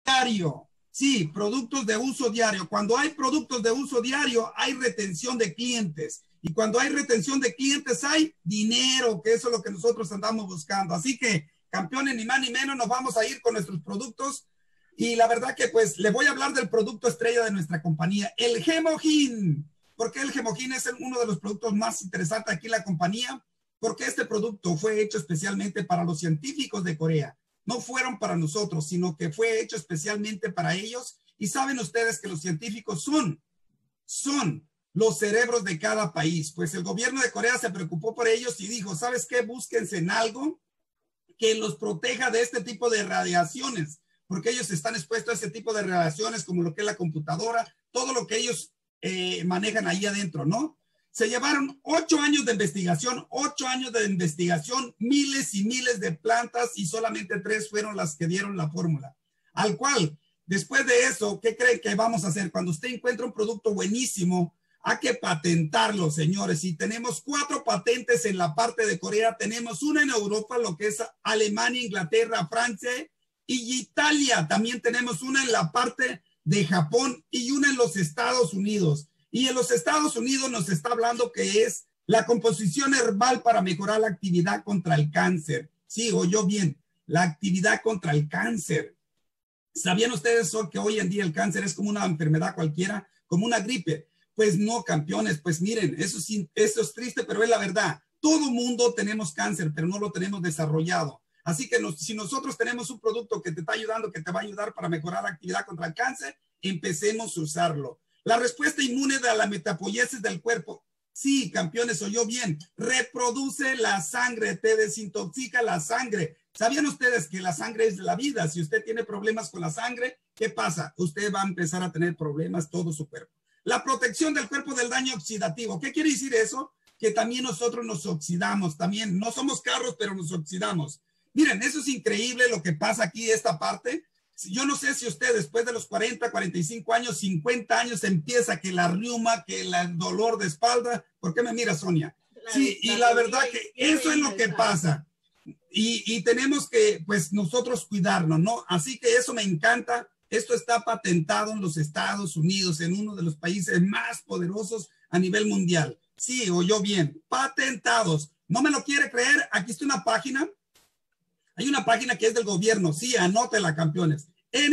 diario. Sí, productos de uso diario. Cuando hay productos de uso diario, hay retención de clientes. Y cuando hay retención de clientes, hay dinero, que eso es lo que nosotros andamos buscando. Así que, campeones, ni más ni menos, nos vamos a ir con nuestros productos. Y la verdad que, pues, le voy a hablar del producto estrella de nuestra compañía, el Gemogin. ¿Por qué el Gemogin es uno de los productos más interesantes aquí en la compañía? Porque este producto fue hecho especialmente para los científicos de Corea. No fueron para nosotros, sino que fue hecho especialmente para ellos. Y saben ustedes que los científicos son los cerebros de cada país. Pues el gobierno de Corea se preocupó por ellos y dijo, ¿sabes qué? Búsquense en algo que los proteja de este tipo de radiaciones, porque ellos están expuestos a este tipo de radiaciones, como lo que es la computadora, todo lo que ellos manejan ahí adentro, ¿no? Se llevaron 8 años de investigación, miles y miles de plantas y solamente 3 fueron las que dieron la fórmula. Al cual, después de eso, ¿qué creen que vamos a hacer? Cuando usted encuentra un producto buenísimo, hay que patentarlo, señores. Y tenemos 4 patentes en la parte de Corea. Tenemos una en Europa, lo que es Alemania, Inglaterra, Francia y Italia. También tenemos una en la parte de Japón y una en los Estados Unidos. Y en los Estados Unidos nos está hablando que es la composición herbal para mejorar la actividad contra el cáncer. Sí, oyó bien, la actividad contra el cáncer. ¿Sabían ustedes que hoy en día el cáncer es como una enfermedad cualquiera, como una gripe? Pues no, campeones, pues miren, eso es triste, pero es la verdad. Todo mundo tenemos cáncer, pero no lo tenemos desarrollado. Así que si nosotros tenemos un producto que te está ayudando, que te va a ayudar para mejorar la actividad contra el cáncer, empecemos a usarlo. La respuesta inmune de la metapoiesis del cuerpo. Sí, campeones, oyó bien. Reproduce la sangre, te desintoxica la sangre. ¿Sabían ustedes que la sangre es la vida? Si usted tiene problemas con la sangre, ¿qué pasa? Usted va a empezar a tener problemas todo su cuerpo. La protección del cuerpo del daño oxidativo. ¿Qué quiere decir eso? Que también nosotros nos oxidamos. También no somos carros, pero nos oxidamos. Miren, eso es increíble lo que pasa aquí, esta parte. Yo no sé si usted después de los 40, 45 años, 50 años empieza que la riuma, que el dolor de espalda. ¿Por qué me mira, Sonia? Sí, y la verdad que eso es lo que pasa. Y tenemos que, pues, nosotros cuidarnos, ¿no? Así que eso me encanta. Esto está patentado en los Estados Unidos, en uno de los países más poderosos a nivel mundial. Sí, oyó bien. Patentados. ¿No me lo quiere creer? Aquí está una página. Hay una página que es del gobierno. Sí, anótela, campeones.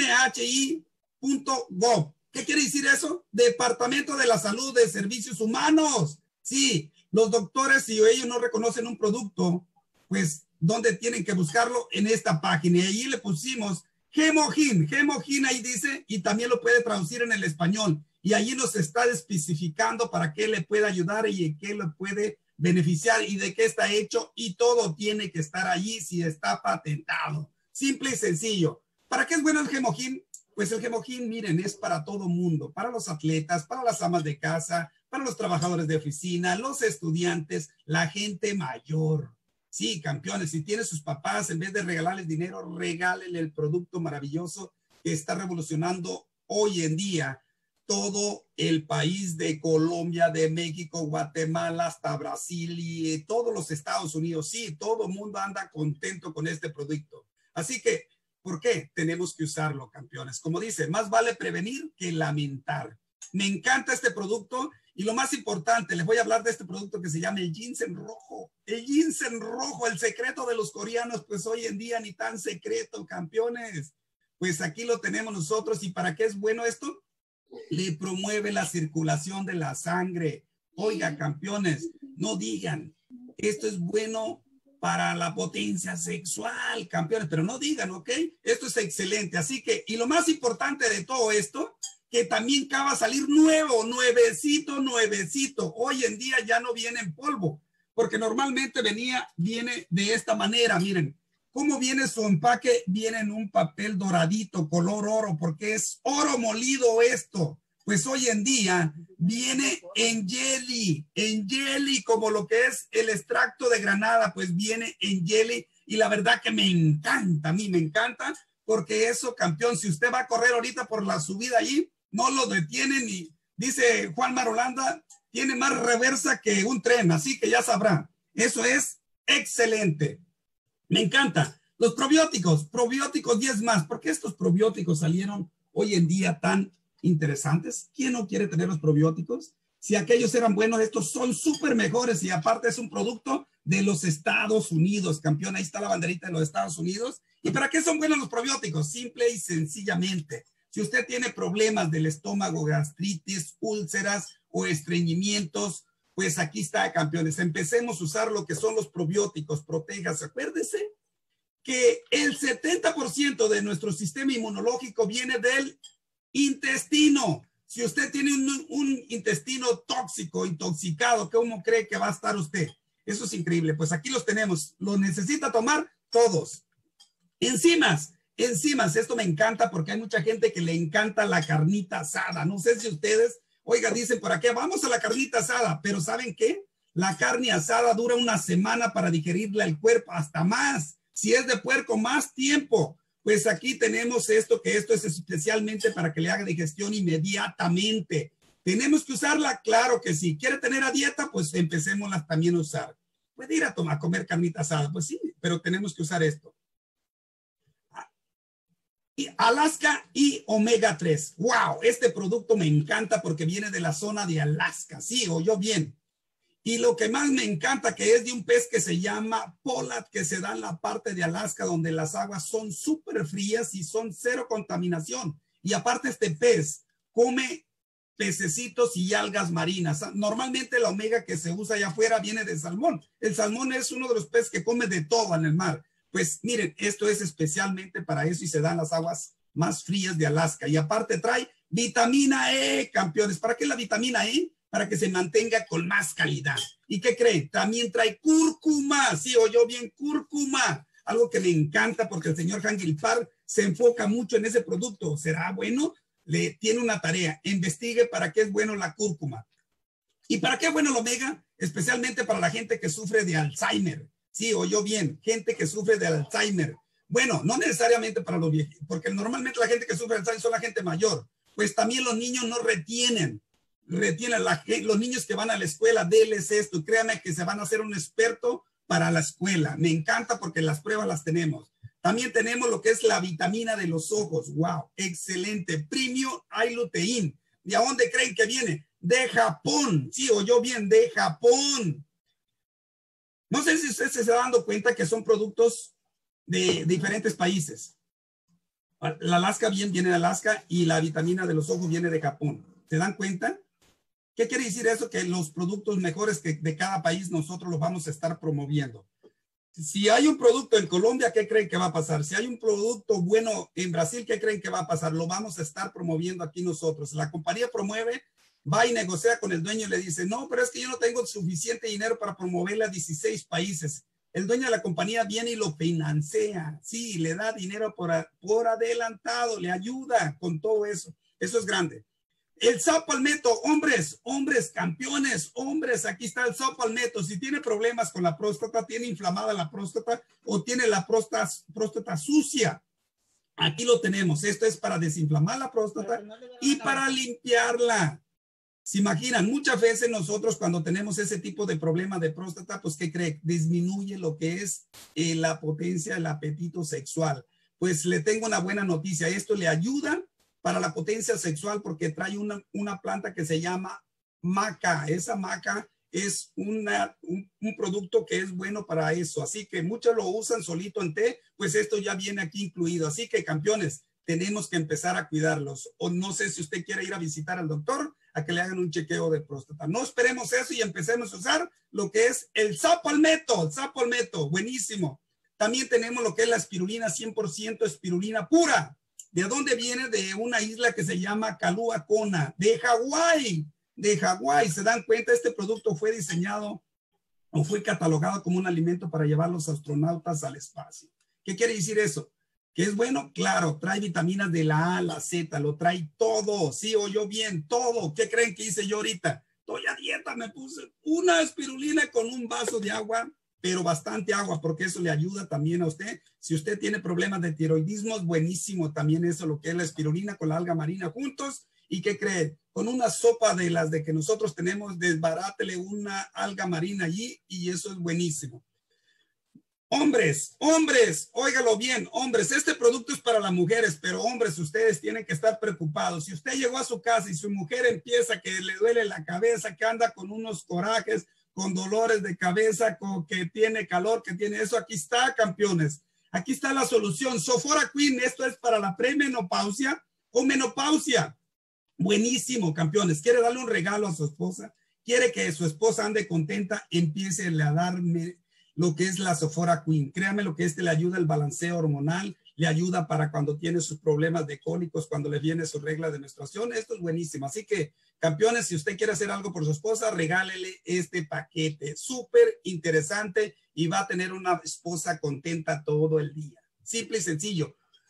NHI.gov. ¿Qué quiere decir eso? Departamento de la Salud de Servicios Humanos. Sí, los doctores, si ellos no reconocen un producto, pues, ¿dónde tienen que buscarlo? En esta página. Y ahí le pusimos Gemogin. Gemogin ahí dice, y también lo puede traducir en el español. Y allí nos está especificando para qué le puede ayudar y qué le puede beneficiar y de qué está hecho, y todo tiene que estar allí si está patentado. Simple y sencillo. ¿Para qué es bueno el Gemogin? Pues el Gemogin, miren, es para todo mundo, para los atletas, para las amas de casa, para los trabajadores de oficina, los estudiantes, la gente mayor. Sí, campeones, si tiene sus papás, en vez de regalarles dinero, regálenle el producto maravilloso que está revolucionando hoy en día todo el país de Colombia, de México, Guatemala, hasta Brasil y todos los Estados Unidos. Sí, todo el mundo anda contento con este producto. Así que, ¿por qué? Tenemos que usarlo, campeones. Como dice, más vale prevenir que lamentar. Me encanta este producto y lo más importante, les voy a hablar de este producto que se llama el ginseng rojo. El ginseng rojo, el secreto de los coreanos, pues hoy en día ni tan secreto, campeones. Pues aquí lo tenemos nosotros. ¿Y para qué es bueno esto? Le promueve la circulación de la sangre. Oiga, campeones, no digan, esto es bueno para la potencia sexual, campeones, pero no digan, ¿ok? Esto es excelente. Así que, y lo más importante de todo esto, que también acaba de salir nuevo, nuevecito. Hoy en día ya no viene en polvo, porque normalmente viene de esta manera, miren. ¿Cómo viene su empaque? Viene en un papel doradito, color oro, porque es oro molido esto. Pues hoy en día viene en jelly, como lo que es el extracto de granada, pues viene en jelly. Y la verdad que me encanta, a mí me encanta, porque eso, campeón, si usted va a correr ahorita por la subida allí, no lo detienen. Y dice Juan Marolanda, tiene más reversa que un tren, así que ya sabrá. Eso es excelente. Me encanta. Los probióticos 10 más. ¿Por qué estos probióticos salieron hoy en día tan interesantes? ¿Quién no quiere tener los probióticos? Si aquellos eran buenos, estos son súper mejores y aparte es un producto de los Estados Unidos, campeón. Ahí está la banderita de los Estados Unidos. ¿Y para qué son buenos los probióticos? Simple y sencillamente. Si usted tiene problemas del estómago, gastritis, úlceras o estreñimientos, pues aquí está, campeones. Empecemos a usar lo que son los probióticos. Protéjase. Acuérdese que el 70% de nuestro sistema inmunológico viene del intestino. Si usted tiene un intestino tóxico, intoxicado, ¿cómo cree que va a estar usted? Eso es increíble. Pues aquí los tenemos. ¿Los necesita tomar? Todos. Enzimas. Esto me encanta porque hay mucha gente que le encanta la carnita asada. No sé si ustedes, oiga, dicen por aquí, vamos a la carnita asada, pero ¿saben qué? La carne asada dura una semana para digerirla el cuerpo, hasta más. Si es de puerco, más tiempo. Pues aquí tenemos esto es especialmente para que le haga digestión inmediatamente. ¿Tenemos que usarla? Claro que sí. ¿Quiere tener a dieta? Pues empecémosla también a usar. Puede ir a comer carnita asada, pues sí, pero tenemos que usar esto. Y Alaska y omega 3. ¡Wow! Este producto me encanta porque viene de la zona de Alaska. Sí, oyó bien. Y lo que más me encanta que es de un pez que se llama pollock, que se da en la parte de Alaska donde las aguas son súper frías y son cero contaminación. Y aparte este pez come pececitos y algas marinas. Normalmente la omega que se usa allá afuera viene del salmón. El salmón es uno de los peces que come de todo en el mar. Pues miren, esto es especialmente para eso y se da en las aguas más frías de Alaska. Y aparte trae vitamina E, campeones. ¿Para qué la vitamina E? Para que se mantenga con más calidad. ¿Y qué creen? También trae cúrcuma. Sí, oyó bien, cúrcuma. Algo que me encanta porque el señor Hangil Park se enfoca mucho en ese producto. ¿Será bueno? Le tiene una tarea. Investigue para qué es bueno la cúrcuma. ¿Y para qué es bueno el omega? Especialmente para la gente que sufre de Alzheimer. Sí, oyó bien. Gente que sufre de Alzheimer. Bueno, no necesariamente para los viejitos, porque normalmente la gente que sufre de Alzheimer son la gente mayor. Pues también los niños no retienen los niños que van a la escuela, déles esto, créanme que se van a hacer un experto para la escuela. Me encanta porque las pruebas las tenemos. También tenemos lo que es la vitamina de los ojos. Wow, excelente. Premium iLutein. ¿De dónde creen que viene? De Japón. Sí, oyó bien, de Japón. No sé si usted se está dando cuenta que son productos de diferentes países. La Alaska viene de Alaska y la vitamina de los ojos viene de Japón. ¿Se dan cuenta? ¿Qué quiere decir eso? Que los productos mejores que de cada país nosotros los vamos a estar promoviendo. Si hay un producto en Colombia, ¿qué creen que va a pasar? Si hay un producto bueno en Brasil, ¿qué creen que va a pasar? Lo vamos a estar promoviendo aquí nosotros. La compañía promueve, va y negocia con el dueño y le dice, no, pero es que yo no tengo suficiente dinero para promoverla a 16 países. El dueño de la compañía viene y lo financia. Sí, le da dinero por adelantado, le ayuda con todo eso. Eso es grande. El Sapalmeto, hombres, campeones, hombres, aquí está el Sapalmeto. Si tiene problemas con la próstata, tiene inflamada la próstata o tiene la próstata sucia, aquí lo tenemos. Esto es para desinflamar la próstata y para limpiarla. Se imaginan, muchas veces nosotros cuando tenemos ese tipo de problema de próstata, pues ¿qué cree? Disminuye lo que es la potencia, el apetito sexual. Pues le tengo una buena noticia, esto le ayuda para la potencia sexual porque trae una planta que se llama maca. Esa maca es un producto que es bueno para eso. Así que muchos lo usan solito en té, pues esto ya viene aquí incluido. Así que campeones, tenemos que empezar a cuidarlos. O no sé si usted quiere ir a visitar al doctor a que le hagan un chequeo de próstata. No esperemos eso y empecemos a usar lo que es el Sapalmeto. Buenísimo. También tenemos lo que es la espirulina, 100% espirulina pura. ¿De dónde viene? De una isla que se llama Kalua Kona, de Hawái. De Hawái. ¿Se dan cuenta? Este producto fue diseñado o fue catalogado como un alimento para llevar a los astronautas al espacio. ¿Qué quiere decir eso? ¿Que es bueno? Claro, trae vitaminas de la A a la Z, lo trae todo. Sí, oyó bien, todo. ¿Qué creen que hice yo ahorita? Estoy a dieta, me puse una espirulina con un vaso de agua, pero bastante agua, porque eso le ayuda también a usted. Si usted tiene problemas de tiroidismo, es buenísimo también eso, lo que es la espirulina con la alga marina juntos. ¿Y qué cree? Con una sopa de las de que nosotros tenemos, desbarátele una alga marina allí y eso es buenísimo. Hombres, óigalo bien, hombres, este producto es para las mujeres, pero hombres, ustedes tienen que estar preocupados. Si usted llegó a su casa y su mujer empieza que le duele la cabeza, que anda con unos corajes, con dolores de cabeza, con que tiene calor, que tiene eso, aquí está, campeones. Aquí está la solución. Sophora Queen, esto es para la premenopausia o menopausia. Buenísimo, campeones. ¿Quiere darle un regalo a su esposa? ¿Quiere que su esposa ande contenta? Empiece a darme lo que es la Sophora Queen. Créame lo que le ayuda el balanceo hormonal, le ayuda para cuando tiene sus problemas de cólicos, cuando le viene su regla de menstruación. Esto es buenísimo. Así que, campeones, si usted quiere hacer algo por su esposa, regálele este paquete. Súper interesante y va a tener una esposa contenta todo el día. Simple y sencillo.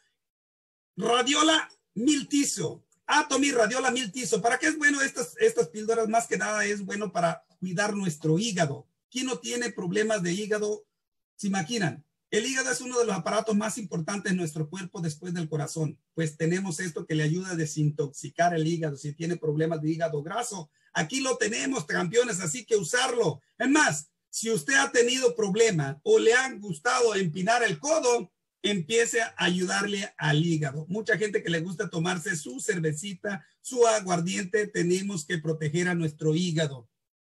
Radiola Miltizo. Atomy Radiola Miltizo. ¿Para qué es bueno estas píldoras? Más que nada es bueno para cuidar nuestro hígado. ¿Quién no tiene problemas de hígado? ¿Se imaginan? El hígado es uno de los aparatos más importantes en nuestro cuerpo después del corazón. Pues tenemos esto que le ayuda a desintoxicar el hígado. Si tiene problemas de hígado graso, aquí lo tenemos, campeones, así que usarlo. Es más, si usted ha tenido problema o le han gustado empinar el codo, empiece a ayudarle al hígado. Mucha gente que le gusta tomarse su cervecita, su aguardiente, tenemos que proteger a nuestro hígado.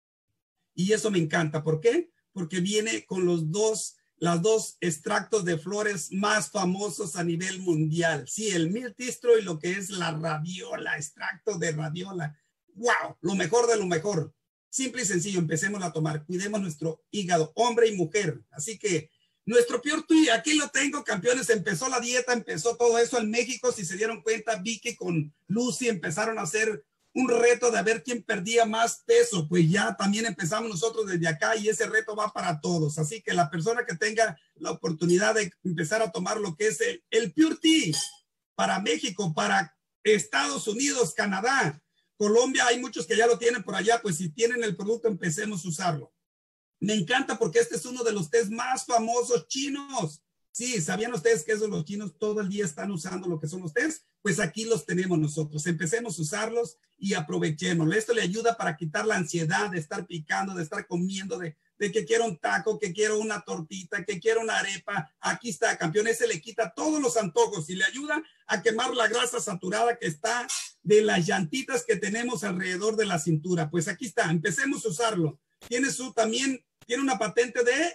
Y eso me encanta. ¿Por qué? Porque viene con los dos extractos de flores más famosos a nivel mundial. Sí, el miltistro y lo que es la radiola, extracto de radiola. ¡Wow! Lo mejor de lo mejor. Simple y sencillo, empecemos a tomar. Cuidemos nuestro hígado, hombre y mujer. Así que nuestro Pure Tea, aquí lo tengo, campeones. Empezó la dieta, empezó todo eso en México. Si se dieron cuenta, Vicky con Lucy empezaron a hacer un reto de ver quién perdía más peso. Pues ya también empezamos nosotros desde acá y ese reto va para todos. Así que la persona que tenga la oportunidad de empezar a tomar lo que es el Pure Tea para México, para Estados Unidos, Canadá, Colombia, hay muchos que ya lo tienen por allá. Pues si tienen el producto, empecemos a usarlo. Me encanta porque este es uno de los tés más famosos chinos. Sí, ¿sabían ustedes que esos los chinos todo el día están usando lo que son los tés? Pues aquí los tenemos nosotros. Empecemos a usarlos y aprovechémoslo. Esto le ayuda para quitar la ansiedad de estar picando, de estar comiendo, de que quiero un taco, que quiero una tortita, que quiero una arepa. Aquí está, campeón. Ese le quita todos los antojos y le ayuda a quemar la grasa saturada que está de las llantitas que tenemos alrededor de la cintura. Pues aquí está, empecemos a usarlo. También tiene una patente de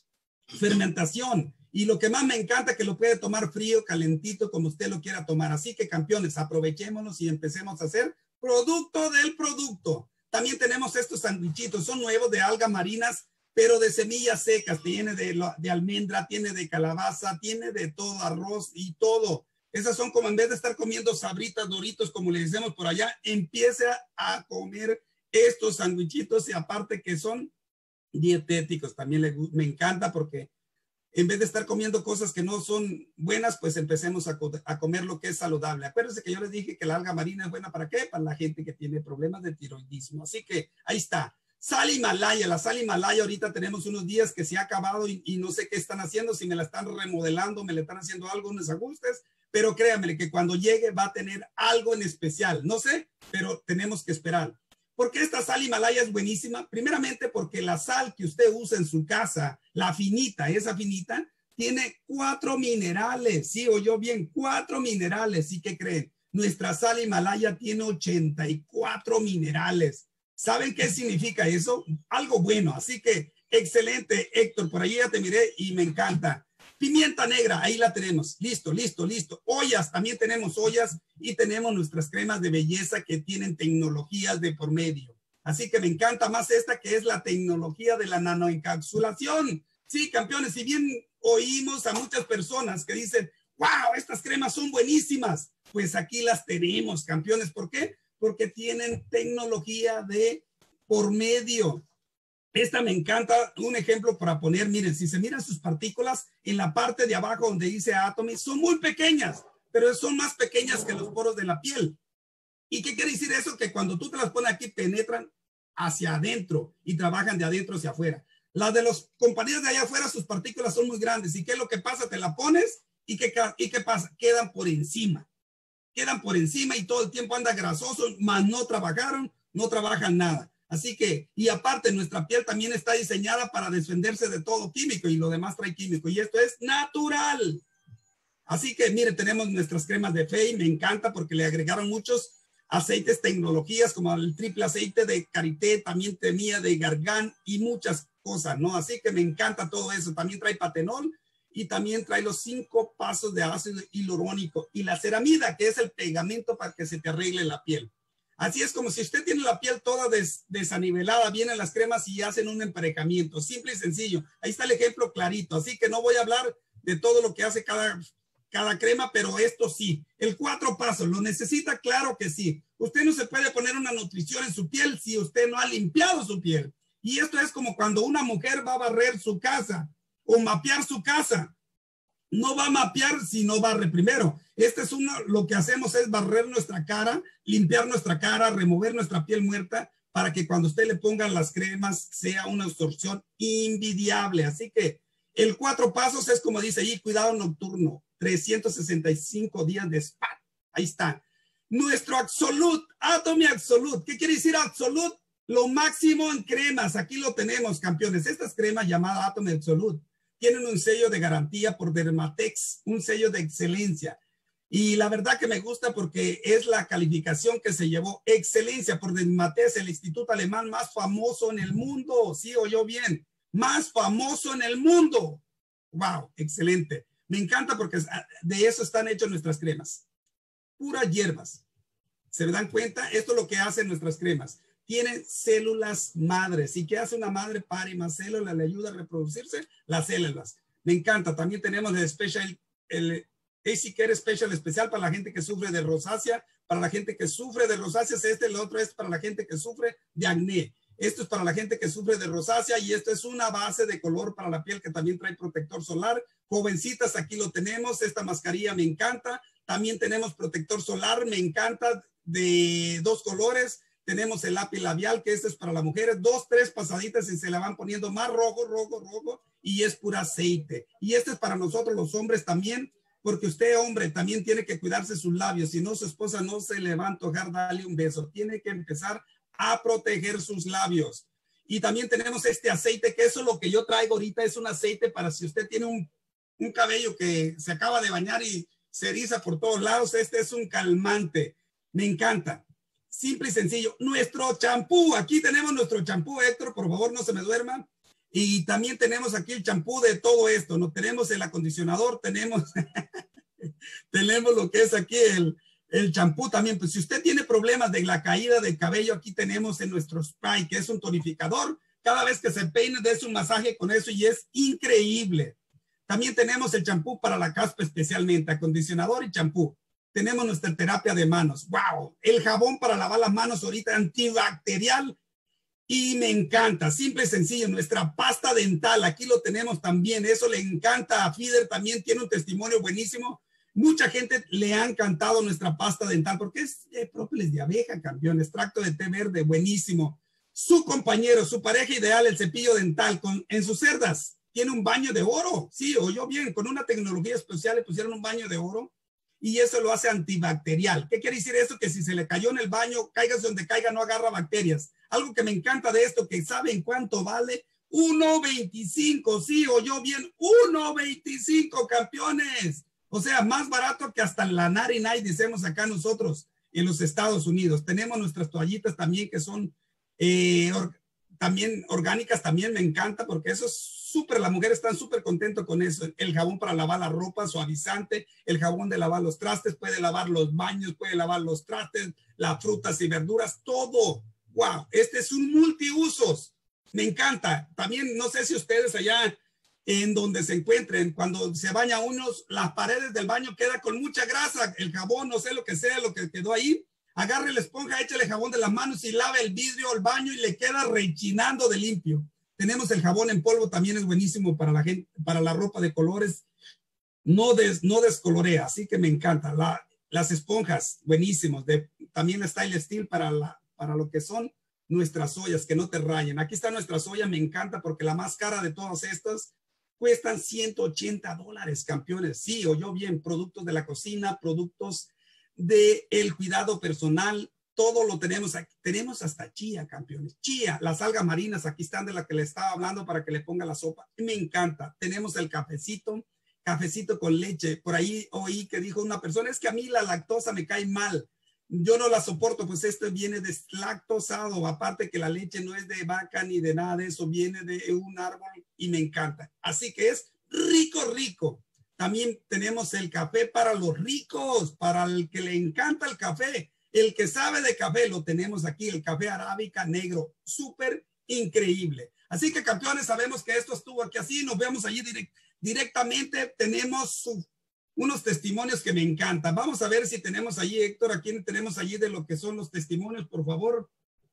fermentación. Y lo que más me encanta que lo puede tomar frío, calentito, como usted lo quiera tomar. Así que, campeones, aprovechémonos y empecemos a hacer producto del producto. También tenemos estos sandwichitos. Son nuevos de algas marinas, pero de semillas secas. Tiene de almendra, tiene de calabaza, tiene de todo, arroz y todo. Esas son como en vez de estar comiendo sabritas, doritos, como le decimos por allá, empiece a comer estos sandwichitos y aparte que son dietéticos. También me encanta porque en vez de estar comiendo cosas que no son buenas, pues empecemos a comer lo que es saludable. Acuérdense que yo les dije que la alga marina es buena ¿para qué? Para la gente que tiene problemas de tiroidismo. Así que ahí está. Sal Himalaya, la sal Himalaya ahorita tenemos unos días que se ha acabado y no sé qué están haciendo, si me la están remodelando, me le están haciendo algo, unos ajustes, pero créanme que cuando llegue va a tener algo en especial. No sé, pero tenemos que esperar. ¿Por qué esta sal Himalaya es buenísima? Primeramente porque la sal que usted usa en su casa, la finita, esa finita, tiene 4 minerales. Sí, oyó bien, 4 minerales. ¿Y qué creen? Nuestra sal Himalaya tiene 84 minerales. ¿Saben qué significa eso? Algo bueno. Así que excelente, Héctor. Por ahí ya te miré y me encanta. Pimienta negra, ahí la tenemos. Listo, listo, listo. Ollas, también tenemos ollas y tenemos nuestras cremas de belleza que tienen tecnologías de por medio. Así que me encanta más esta que es la tecnología de la nanoencapsulación. Sí, campeones, si bien oímos a muchas personas que dicen, wow, estas cremas son buenísimas, pues aquí las tenemos, campeones. ¿Por qué? Porque tienen tecnología de por medio. Esta me encanta, un ejemplo para poner, miren, si se miran sus partículas en la parte de abajo donde dice Atomy, son muy pequeñas, pero son más pequeñas que los poros de la piel. ¿Y qué quiere decir eso? Que cuando tú te las pones aquí, penetran hacia adentro y trabajan de adentro hacia afuera. Las de las compañías de allá afuera, sus partículas son muy grandes. ¿Y qué es lo que pasa? Te la pones y ¿qué pasa? Quedan por encima y todo el tiempo anda grasoso, más no trabajaron, no trabajan nada. Así que, y aparte, nuestra piel también está diseñada para defenderse de todo químico y lo demás trae químico. Y esto es natural. Así que, mire, tenemos nuestras cremas de Fey. Me encanta porque le agregaron muchos aceites, tecnologías como el triple aceite de karité, también tenía de gargán y muchas cosas, ¿no? Así que me encanta todo eso. También trae patenol y también trae los 5 pasos de ácido hialurónico y la ceramida, que es el pegamento para que se te arregle la piel. Así es como si usted tiene la piel toda desanivelada, vienen las cremas y hacen un emparejamiento, simple y sencillo. Ahí está el ejemplo clarito, así que no voy a hablar de todo lo que hace cada crema, pero esto sí. El 4 pasos, ¿lo necesita? Claro que sí. Usted no se puede poner una nutrición en su piel si usted no ha limpiado su piel. Y esto es como cuando una mujer va a barrer su casa o mapear su casa. No va a mapear si no barre primero. Lo que hacemos es barrer nuestra cara, limpiar nuestra cara, remover nuestra piel muerta para que cuando usted le ponga las cremas sea una absorción invidiable. Así que el 4 pasos es como dice allí, cuidado nocturno, 365 días de spa. Ahí está. Nuestro Absolute, Atomy Absolute. ¿Qué quiere decir Absolute? Lo máximo en cremas. Aquí lo tenemos, campeones. Estas cremas llamadas Atomy Absolute tienen un sello de garantía por Dermatex, un sello de excelencia. Y la verdad que me gusta porque es la calificación que se llevó excelencia por Dermatex, el instituto alemán más famoso en el mundo. Sí, oyó bien, más famoso en el mundo. Wow, excelente. Me encanta porque de eso están hechas nuestras cremas. Puras hierbas. ¿Se dan cuenta? Esto es lo que hacen nuestras cremas. Tienen células madres. ¿Y qué hace una madre? Pare más células, le ayuda a reproducirse las células. Me encanta. También tenemos el AC Care Special especial para la gente que sufre de rosácea. Para la gente que sufre de rosácea, el otro es para la gente que sufre de acné. Esto es para la gente que sufre de rosácea y esto es una base de color para la piel que también trae protector solar. Jovencitas, aquí lo tenemos. Esta mascarilla me encanta. También tenemos protector solar, me encanta, de 2 colores. Tenemos el lápiz labial, que este es para las mujeres, 2, 3 pasaditas y se la van poniendo más rojo, y es pura aceite. Y este es para nosotros los hombres también, porque usted, hombre, también tiene que cuidarse sus labios, si no, su esposa no se le va a antojar darle un beso. Tiene que empezar a proteger sus labios. Y también tenemos este aceite, que eso es lo que yo traigo ahorita, es un aceite para si usted tiene un cabello que se acaba de bañar y se eriza por todos lados. Este es un calmante. Me encanta. Simple y sencillo. Nuestro champú. Aquí tenemos nuestro champú, Héctor. Por favor, no se me duerman. Y también tenemos aquí el champú de todo esto. No tenemos el acondicionador, tenemos lo que es aquí el champú también. Pues si usted tiene problemas de la caída del cabello, aquí tenemos en nuestro spray, que es un tonificador. Cada vez que se peine, des un masaje con eso y es increíble. También tenemos el champú para la caspa, especialmente acondicionador y champú. Tenemos nuestra terapia de manos. ¡Wow! El jabón para lavar las manos ahorita antibacterial y me encanta. Simple y sencillo. Nuestra pasta dental, aquí lo tenemos también. Eso le encanta a Fider. También tiene un testimonio buenísimo. Mucha gente le ha encantado nuestra pasta dental porque es própolis de abeja, campeón. Extracto de té verde, buenísimo. Su compañero, su pareja ideal, el cepillo dental en sus cerdas. Tiene un baño de oro. Sí, oyó bien. Con una tecnología especial le pusieron un baño de oro. Y eso lo hace antibacterial. ¿Qué quiere decir eso? Que si se le cayó en el baño, caigas donde caiga, no agarra bacterias. Algo que me encanta de esto, que ¿saben cuánto vale? 1.25, sí, oyó bien, 1.25, campeones. O sea, más barato que hasta la 99, decimos acá nosotros en los Estados Unidos. Tenemos nuestras toallitas también que son también orgánicas, también me encanta porque eso es súper, las mujeres están súper contentos con eso. El jabón para lavar la ropa, suavizante, el jabón de lavar los trastes, puede lavar los baños, puede lavar los trastes, las frutas y verduras, todo. Wow, este es un multiusos. Me encanta. También no sé si ustedes allá en donde se encuentren, cuando se baña unos, las paredes del baño queda con mucha grasa, el jabón, no sé lo que sea, lo que quedó ahí. Agarre la esponja, échale jabón de las manos y lave el vidrio, el baño y le queda rechinando de limpio. Tenemos el jabón en polvo, también es buenísimo para la gente, para la ropa de colores. No descolorea, así que me encanta. Las esponjas, buenísimos. También la Style Steel para lo que son nuestras ollas, que no te rayen. Aquí está nuestra olla, me encanta porque la más cara de todas estas cuestan $180, campeones. Sí, oyó bien, productos de la cocina, productos del cuidado personal, todo lo tenemos aquí. Tenemos hasta chía, campeones. Chía, las algas marinas, aquí están de la que le estaba hablando para que le ponga la sopa. Me encanta. Tenemos el cafecito con leche. Por ahí oí que dijo una persona, es que a mí la lactosa me cae mal. Yo no la soporto, pues esto viene deslactosado. Aparte que la leche no es de vaca ni de nada de eso, viene de un árbol y me encanta. Así que es rico, rico. También tenemos el café para los ricos, para el que le encanta el café. El que sabe de café lo tenemos aquí, el café arábica negro, súper increíble. Así que campeones, sabemos que esto estuvo aquí así, nos vemos allí directamente. Tenemos unos testimonios que me encantan. Vamos a ver si tenemos allí, Héctor, ¿a quién tenemos allí de lo que son los testimonios, por favor?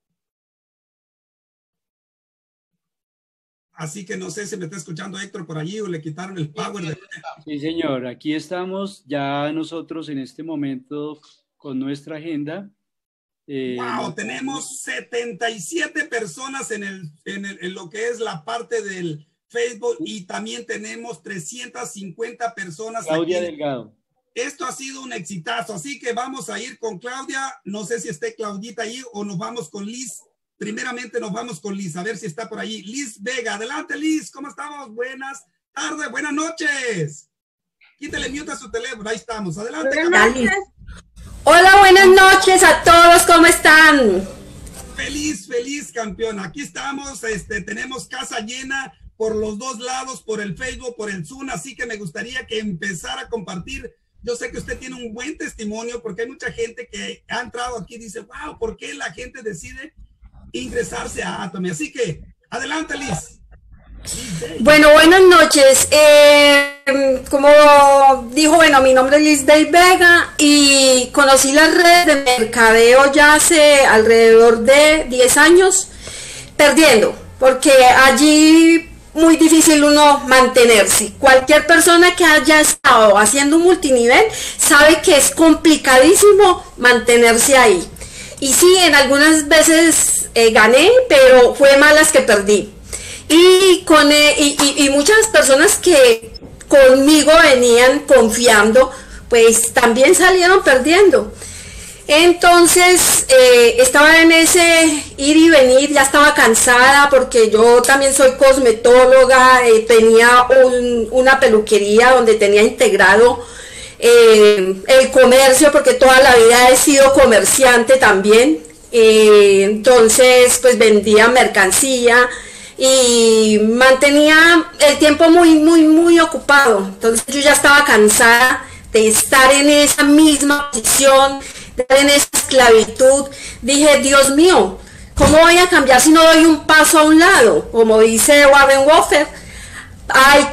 Así que no sé si me está escuchando Héctor por allí o le quitaron el power. Sí, señor, aquí estamos ya nosotros en este momento con nuestra agenda. Wow, tenemos 77 personas en lo que es la parte del Facebook y también tenemos 350 personas. Claudia aquí. Delgado. Esto ha sido un exitazo, así que vamos a ir con Claudia. No sé si esté Claudita ahí o nos vamos con Liz. Primeramente nos vamos con Liz, a ver si está por ahí. Liz Vega, adelante Liz, ¿cómo estamos? Buenas tardes, buenas noches. Quítale mute a su teléfono, ahí estamos. Adelante. Hola, buenas noches a todos, ¿cómo están? Feliz, campeón. Aquí estamos, tenemos casa llena por los dos lados, por el Facebook, por el Zoom, así que me gustaría que empezara a compartir. Yo sé que usted tiene un buen testimonio porque hay mucha gente que ha entrado aquí y dice, wow, ¿por qué la gente decide ingresarse a Atomy? Así que, adelante, Liz. Bueno, buenas noches. Como dijo, bueno, mi nombre es Liz Day Vega y conocí las redes de mercadeo ya hace alrededor de 10 años, perdiendo, porque allí muy difícil uno mantenerse. Cualquier persona que haya estado haciendo un multinivel sabe que es complicadísimo mantenerse ahí. Y sí, en veces gané, pero fue malas que perdí. Y muchas personas que conmigo venían confiando, pues también salieron perdiendo. Entonces estaba en ese ir y venir, ya estaba cansada porque yo también soy cosmetóloga, tenía una peluquería donde tenía integrado el comercio porque toda la vida he sido comerciante también. Entonces pues vendía mercancía y mantenía el tiempo muy ocupado. Entonces yo ya estaba cansada de estar en esa misma posición, de estar en esa esclavitud. Dije, Dios mío, ¿cómo voy a cambiar si no doy un paso a un lado? Como dice Warren Buffett, hay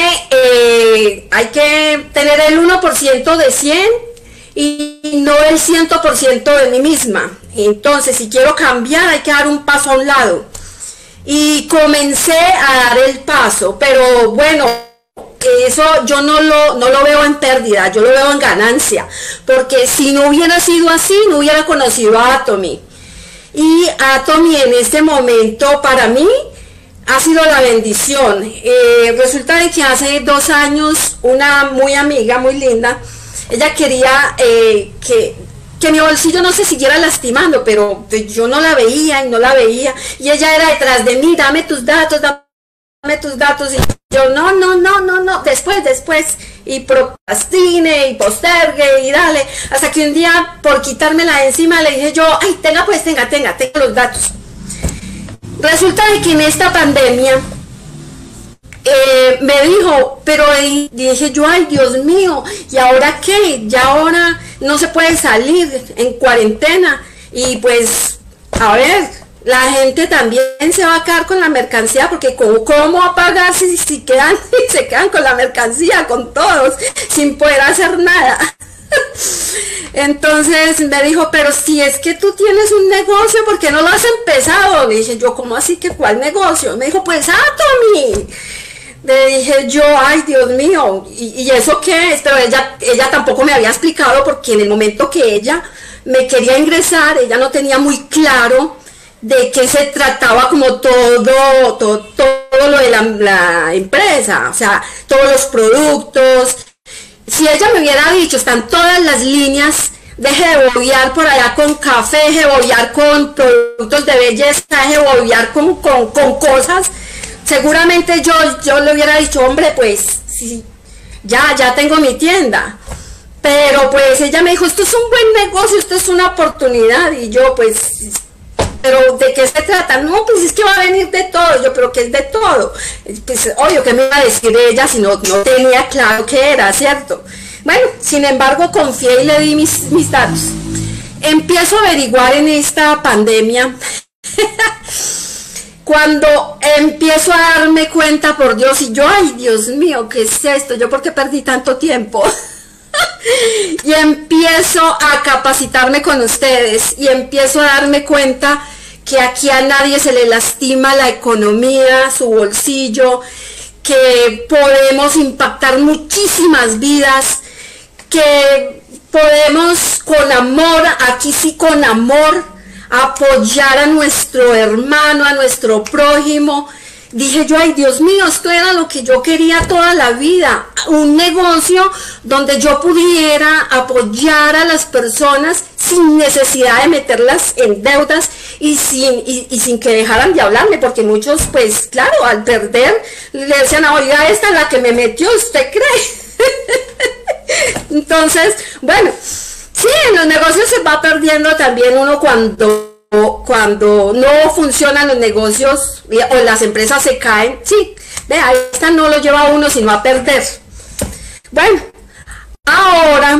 que tener el 1% de 100 y no el 100% de mí misma. Entonces, si quiero cambiar, hay que dar un paso a un lado. Y comencé a dar el paso, pero bueno, eso yo no lo veo en pérdida, yo lo veo en ganancia, porque si no hubiera sido así, no hubiera conocido a Atomy. Y Atomy en este momento para mí ha sido la bendición. Resulta de que hace 2 años una muy amiga, muy linda, ella quería que mi bolsillo no se siguiera lastimando, pero yo no la veía y no la veía, y ella era detrás de mí, dame tus datos, y yo no, después, y procrastine, y postergue, y dale, hasta que un día, por quitármela de encima, le dije yo, ay, tenga los datos. Resulta de que en esta pandemia, me dijo, pero dije yo, ay Dios mío, ¿y ahora qué? Ya ahora no se puede salir en cuarentena y pues, a ver, la gente también se va a quedar con la mercancía porque ¿cómo va a pagar si se quedan con la mercancía, con todos, sin poder hacer nada? Entonces me dijo, pero si es que tú tienes un negocio, ¿por qué no lo has empezado? Le dije yo, ¿cómo así que cuál negocio? Me dijo, pues Atomy. Le dije yo, ay Dios mío, ¿y eso qué es? Pero ella tampoco me había explicado porque en el momento que ella me quería ingresar, ella no tenía muy claro de qué se trataba como todo lo de la empresa, o sea, todos los productos. Si ella me hubiera dicho, están todas las líneas deje de bobear por allá con café, deje de bobear con productos de belleza, deje de bobear con cosas. Seguramente yo le hubiera dicho, hombre, pues sí, ya tengo mi tienda. Pero pues ella me dijo, esto es un buen negocio, esto es una oportunidad. Y yo pues, pero ¿de qué se trata? No, pues es que va a venir de todo. Yo, pero ¿qué es de todo? Pues obvio, ¿qué me iba a decir ella si no tenía claro qué era, cierto? Bueno, sin embargo, confié y le di mis datos. Empiezo a averiguar en esta pandemia. Cuando empiezo a darme cuenta, por Dios, y yo, ay, Dios mío, ¿qué es esto? ¿Yo por qué perdí tanto tiempo? Y empiezo a capacitarme con ustedes y empiezo a darme cuenta que aquí a nadie se le lastima la economía, su bolsillo, que podemos impactar muchísimas vidas, que podemos con amor, aquí sí con amor, apoyar a nuestro hermano, a nuestro prójimo. Dije yo, ay Dios mío, esto era lo que yo quería toda la vida, un negocio donde yo pudiera apoyar a las personas sin necesidad de meterlas en deudas y sin que dejaran de hablarme, porque muchos, pues claro, al perder le decían, oiga, esta es la que me metió, ¿usted cree? Entonces, bueno, sí, en los negocios se va perdiendo también uno cuando no funcionan los negocios o las empresas se caen. Sí, vea, esta no lo lleva a uno sino a perder. Bueno, ahora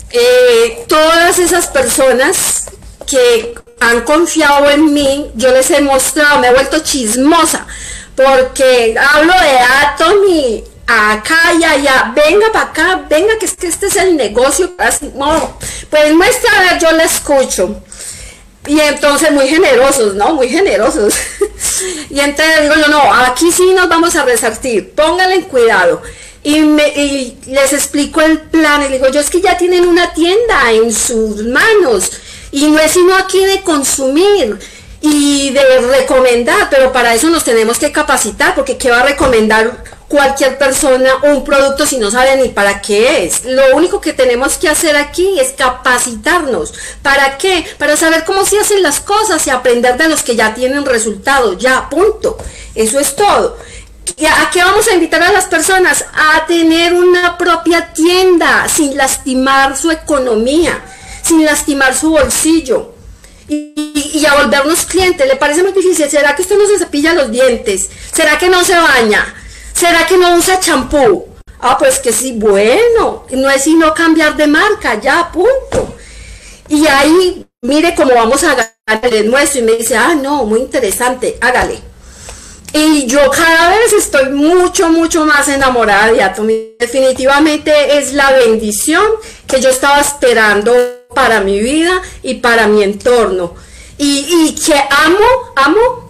todas esas personas que han confiado en mí, yo les he mostrado, me he vuelto chismosa, porque hablo de Atomy acá y allá, venga para acá, venga que este es el negocio, no, pues muestra, a ver, yo le escucho. Y entonces muy generosos, ¿no? Muy generosos. Y entonces digo yo, no, aquí sí nos vamos a resartir, pónganle cuidado. Y les explico el plan, y digo yo, es que ya tienen una tienda en sus manos, y no es sino aquí de consumir y de recomendar, pero para eso nos tenemos que capacitar, porque ¿qué va a recomendar cualquier persona un producto si no sabe ni para qué es? Lo único que tenemos que hacer aquí es capacitarnos. ¿Para qué? Para saber cómo se hacen las cosas y aprender de los que ya tienen resultados, ya, punto. Eso es todo. ¿A qué vamos a invitar a las personas? A tener una propia tienda sin lastimar su economía, sin lastimar su bolsillo. Y a volvernos clientes. ¿Le parece muy difícil? ¿Será que usted no se cepilla los dientes? ¿Será que no se baña? ¿Será que no usa champú? Ah, pues que sí, bueno, no es sino cambiar de marca, ya, punto. Y ahí, mire cómo vamos a ganar, les muestro, y me dice, ah, no, muy interesante, hágale. Y yo cada vez estoy mucho más enamorada de Atomy. Definitivamente es la bendición que yo estaba esperando para mi vida y para mi entorno. Y que amo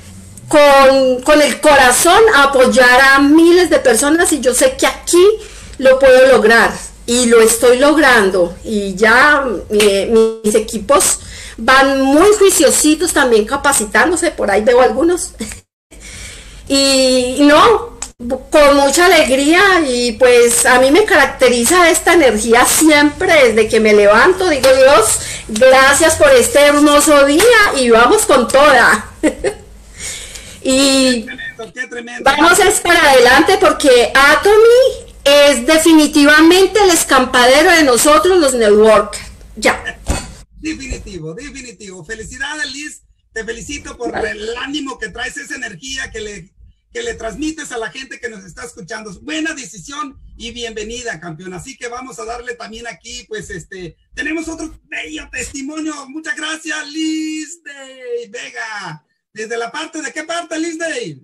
con el corazón apoyar a miles de personas, y yo sé que aquí lo puedo lograr y lo estoy logrando, y ya mis equipos van muy juiciositos también capacitándose, por ahí veo algunos. Y no, con mucha alegría, y pues a mí me caracteriza esta energía siempre, desde que me levanto, digo, Dios, gracias por este hermoso día y vamos con toda. Y qué tremendo. Vamos a ir para adelante, porque Atomy es definitivamente el escampadero de nosotros los networkers. Ya. Definitivo. Felicidades, Liz. Te felicito por el ánimo que traes, esa energía que le transmites a la gente que nos está escuchando. Buena decisión y bienvenida, campeón. Así que vamos a darle también aquí, pues tenemos otro bello testimonio. Muchas gracias, Liz de Vega. ¿Desde la parte de qué parte, Liz Day?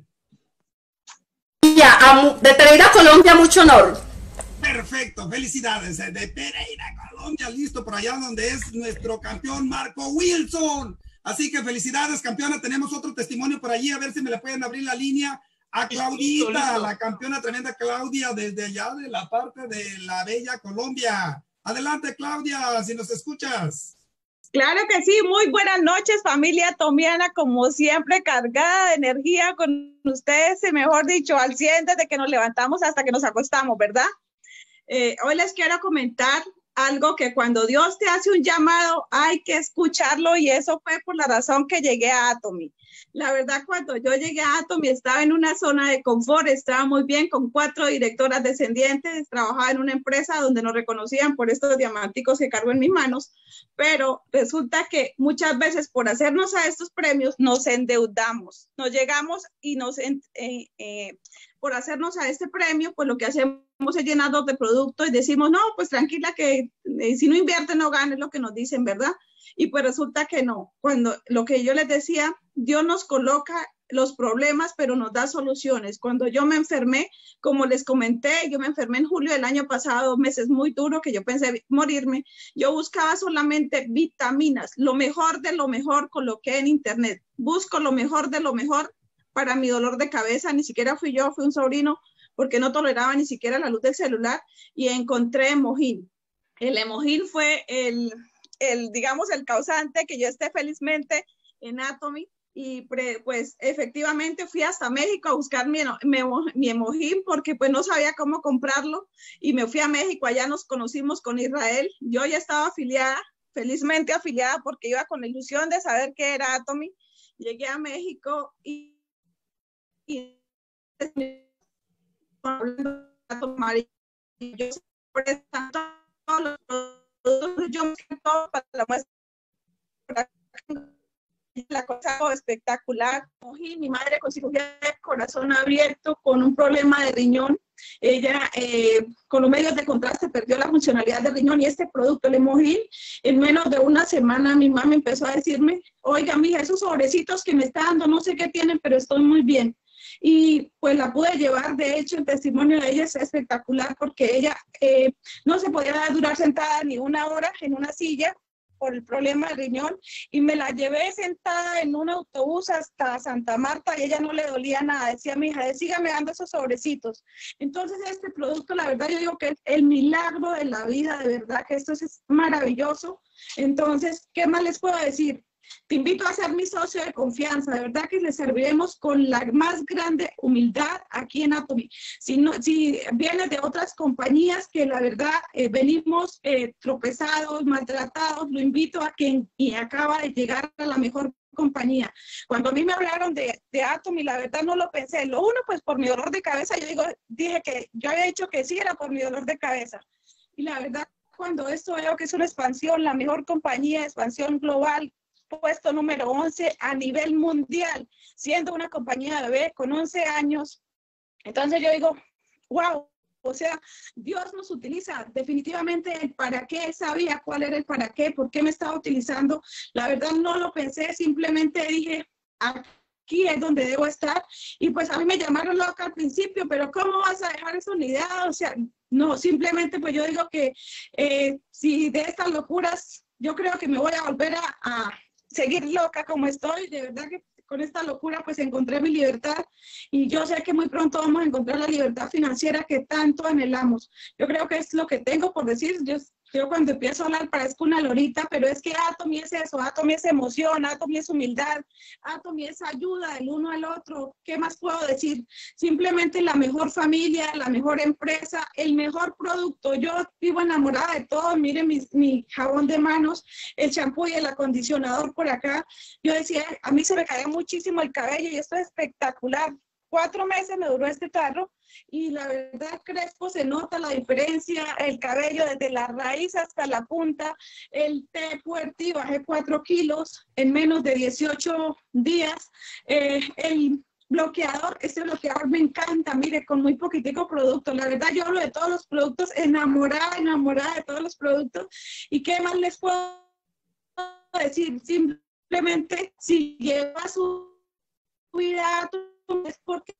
Ya, de Pereira, Colombia, mucho honor. Perfecto, felicidades. De Pereira, Colombia, listo, por allá donde es nuestro campeón Marco Wilson. Así que felicidades, campeona. Tenemos otro testimonio por allí, a ver si me le pueden abrir la línea a Claudita, listo. La campeona tremenda Claudia, desde allá de la parte de la bella Colombia. Adelante, Claudia, si nos escuchas. Claro que sí, muy buenas noches, familia tomiana, como siempre, cargada de energía con ustedes, y mejor dicho, al 100 desde que nos levantamos hasta que nos acostamos, ¿verdad? Hoy les quiero comentar algo que cuando Dios te hace un llamado hay que escucharlo, y eso fue por la razón que llegué a Atomy. La verdad, cuando yo llegué a Atomy estaba en una zona de confort, estaba muy bien con 4 directoras descendientes, trabajaba en una empresa donde nos reconocían por estos diamanticos que cargo en mis manos, pero resulta que muchas veces por hacernos a estos premios nos endeudamos, nos llegamos y por hacernos a este premio, pues lo que hacemos es llenarnos de productos y decimos, no, pues tranquila que si no invierte no gana, es lo que nos dicen, ¿verdad? Y pues resulta que no. Cuando lo que yo les decía, Dios nos coloca los problemas, pero nos da soluciones. Cuando yo me enfermé, como les comenté, yo me enfermé en julio del año pasado, 2 meses muy duros, que yo pensé morirme. Yo buscaba solamente vitaminas, lo mejor de lo mejor, coloqué en internet. Busco lo mejor de lo mejor para mi dolor de cabeza, ni siquiera fui yo, fue un sobrino, porque no toleraba ni siquiera la luz del celular, y encontré Hemohin. El Hemohin fue digamos, el causante que yo esté felizmente en Atomy, y pues efectivamente fui hasta México a buscar mi Hemohin, porque pues no sabía cómo comprarlo, y me fui a México, allá nos conocimos con Israel. Yo ya estaba afiliada, felizmente afiliada, porque iba con la ilusión de saber qué era Atomy. Llegué a México y yo para la muestra, la cosa espectacular. Mi madre con cirugía de corazón abierto, con un problema de riñón. Ella con los medios de contraste perdió la funcionalidad del riñón, y este producto, el Hemohin, en menos de una semana mi mamá empezó a decirme, oiga, mija, esos sobrecitos que me está dando, no sé qué tienen, pero estoy muy bien. Y pues la pude llevar, de hecho el testimonio de ella es espectacular, porque ella no se podía durar sentada ni 1 hora en una silla por el problema del riñón, y me la llevé sentada en un autobús hasta Santa Marta, y ella no le dolía nada. Decía, mi hija, sígame dando esos sobrecitos. Entonces este producto, la verdad, yo digo que es el milagro de la vida, de verdad que esto es maravilloso. Entonces, ¿qué más les puedo decir? Te invito a ser mi socio de confianza, de verdad que les serviremos con la más grande humildad aquí en Atomy. Si vienes de otras compañías que la verdad venimos tropezados, maltratados, lo invito a quien acaba de llegar a la mejor compañía. Cuando a mí me hablaron de Atomy, la verdad no lo pensé. Lo uno, pues por mi dolor de cabeza, dije que yo había dicho que sí era por mi dolor de cabeza. Y la verdad, cuando esto veo que es una expansión, la mejor compañía, expansión global, puesto número 11 a nivel mundial, siendo una compañía de bebé con 11 años. Entonces yo digo, wow, o sea, Dios nos utiliza. Definitivamente el para qué, sabía cuál era el para qué, por qué me estaba utilizando. La verdad no lo pensé, simplemente dije, aquí es donde debo estar. Y pues a mí me llamaron loca al principio, pero ¿cómo vas a dejar esa unidad? O sea, no, simplemente pues yo digo que si de estas locuras, yo creo que me voy a volver a seguir loca como estoy. De verdad que con esta locura pues encontré mi libertad, y yo sé que muy pronto vamos a encontrar la libertad financiera que tanto anhelamos. Yo creo que es lo que tengo por decir. Yo cuando empiezo a hablar parezco una lorita, pero es que Atomy es eso, Atomy es emoción, Atomy es humildad, Atomy es ayuda del uno al otro. ¿Qué más puedo decir? Simplemente la mejor familia, la mejor empresa, el mejor producto. Yo vivo enamorada de todo. Miren mi jabón de manos, el champú y el acondicionador por acá. Yo decía, a mí se me caía muchísimo el cabello y esto es espectacular. 4 meses me duró este tarro, y la verdad, Crespo, se nota la diferencia, el cabello desde la raíz hasta la punta. El té fuerte, bajé 4 kilos en menos de 18 días. El bloqueador, este bloqueador me encanta, mire, con muy poquitico producto. La verdad, yo hablo de todos los productos, enamorada de todos los productos. ¿Y qué más les puedo decir? Simplemente, si lleva su vida, es porque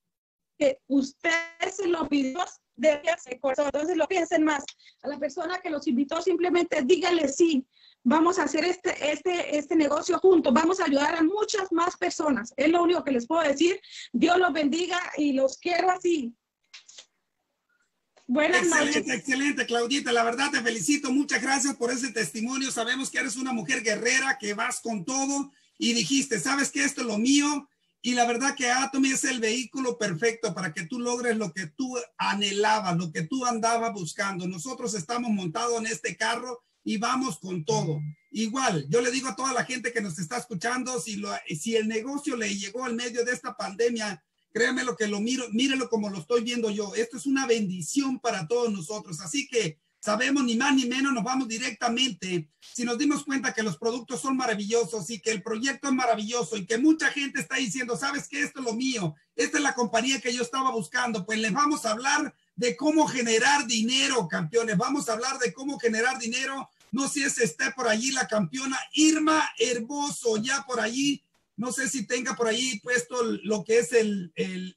usted se lo pidió desde hace corazón. Entonces lo piensen más. A la persona que los invitó, simplemente díganle sí, vamos a hacer este negocio juntos, vamos a ayudar a muchas más personas. Es lo único que les puedo decir. Dios los bendiga y los quiero así. Buenas noches. Excelente, Claudita. La verdad te felicito. Muchas gracias por ese testimonio. Sabemos que eres una mujer guerrera, que vas con todo, y dijiste, ¿sabes qué? Esto es lo mío. Y la verdad que Atomy es el vehículo perfecto para que tú logres lo que tú anhelabas, lo que tú andabas buscando. Nosotros estamos montados en este carro y vamos con todo. Igual, yo le digo a toda la gente que nos está escuchando, si el negocio le llegó al medio de esta pandemia, créanme lo que lo miro, mírelo como lo estoy viendo yo. Esto es una bendición para todos nosotros. Así que sabemos ni más ni menos, nos vamos directamente. Si nos dimos cuenta que los productos son maravillosos y que el proyecto es maravilloso y que mucha gente está diciendo, ¿sabes qué? Esto es lo mío. Esta es la compañía que yo estaba buscando. Pues les vamos a hablar de cómo generar dinero, campeones. Vamos a hablar de cómo generar dinero. No sé si esté por allí la campeona Irma Herboso, ya por allí. No sé si tenga por ahí puesto lo que es el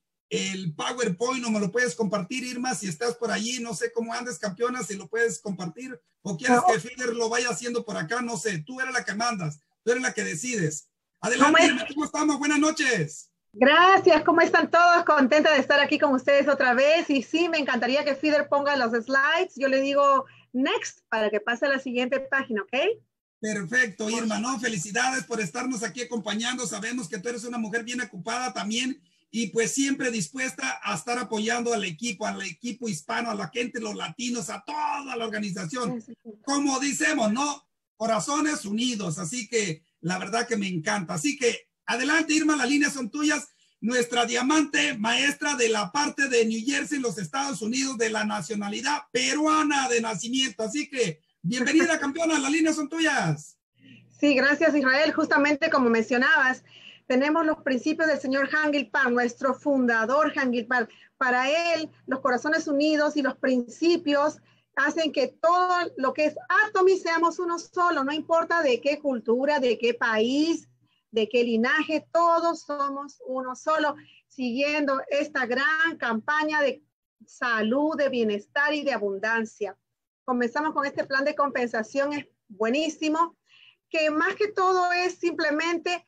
PowerPoint, no me lo puedes compartir, Irma, si estás por allí, no sé cómo andes, campeona, si lo puedes compartir, o quieres que Fider lo vaya haciendo por acá, no sé, tú eres la que mandas, tú eres la que decides. Adelante, Irma, ¿cómo estamos? Buenas noches. Gracias, ¿cómo están todos? Contenta de estar aquí con ustedes otra vez, y sí, me encantaría que Fider ponga los slides, yo le digo next, para que pase a la siguiente página, ¿ok? Perfecto, Irma, no, felicidades por estarnos aquí acompañando, sabemos que tú eres una mujer bien ocupada también, y pues siempre dispuesta a estar apoyando al equipo hispano, a la gente, los latinos, a toda la organización. Como decimos, ¿no? Corazones unidos. Así que la verdad que me encanta. Así que adelante, Irma, las líneas son tuyas. Nuestra diamante maestra de la parte de New Jersey, los Estados Unidos, de la nacionalidad peruana de nacimiento. Así que bienvenida, campeona, las líneas son tuyas. Sí, gracias, Israel. Justamente como mencionabas, tenemos los principios del señor Hangil Park, nuestro fundador Hangil Park. Para él, los corazones unidos y los principios hacen que todo lo que es Atomy seamos uno solo, no importa de qué cultura, de qué país, de qué linaje, todos somos uno solo, siguiendo esta gran campaña de salud, de bienestar y de abundancia. Comenzamos con este plan de compensación, es buenísimo, que más que todo es simplemente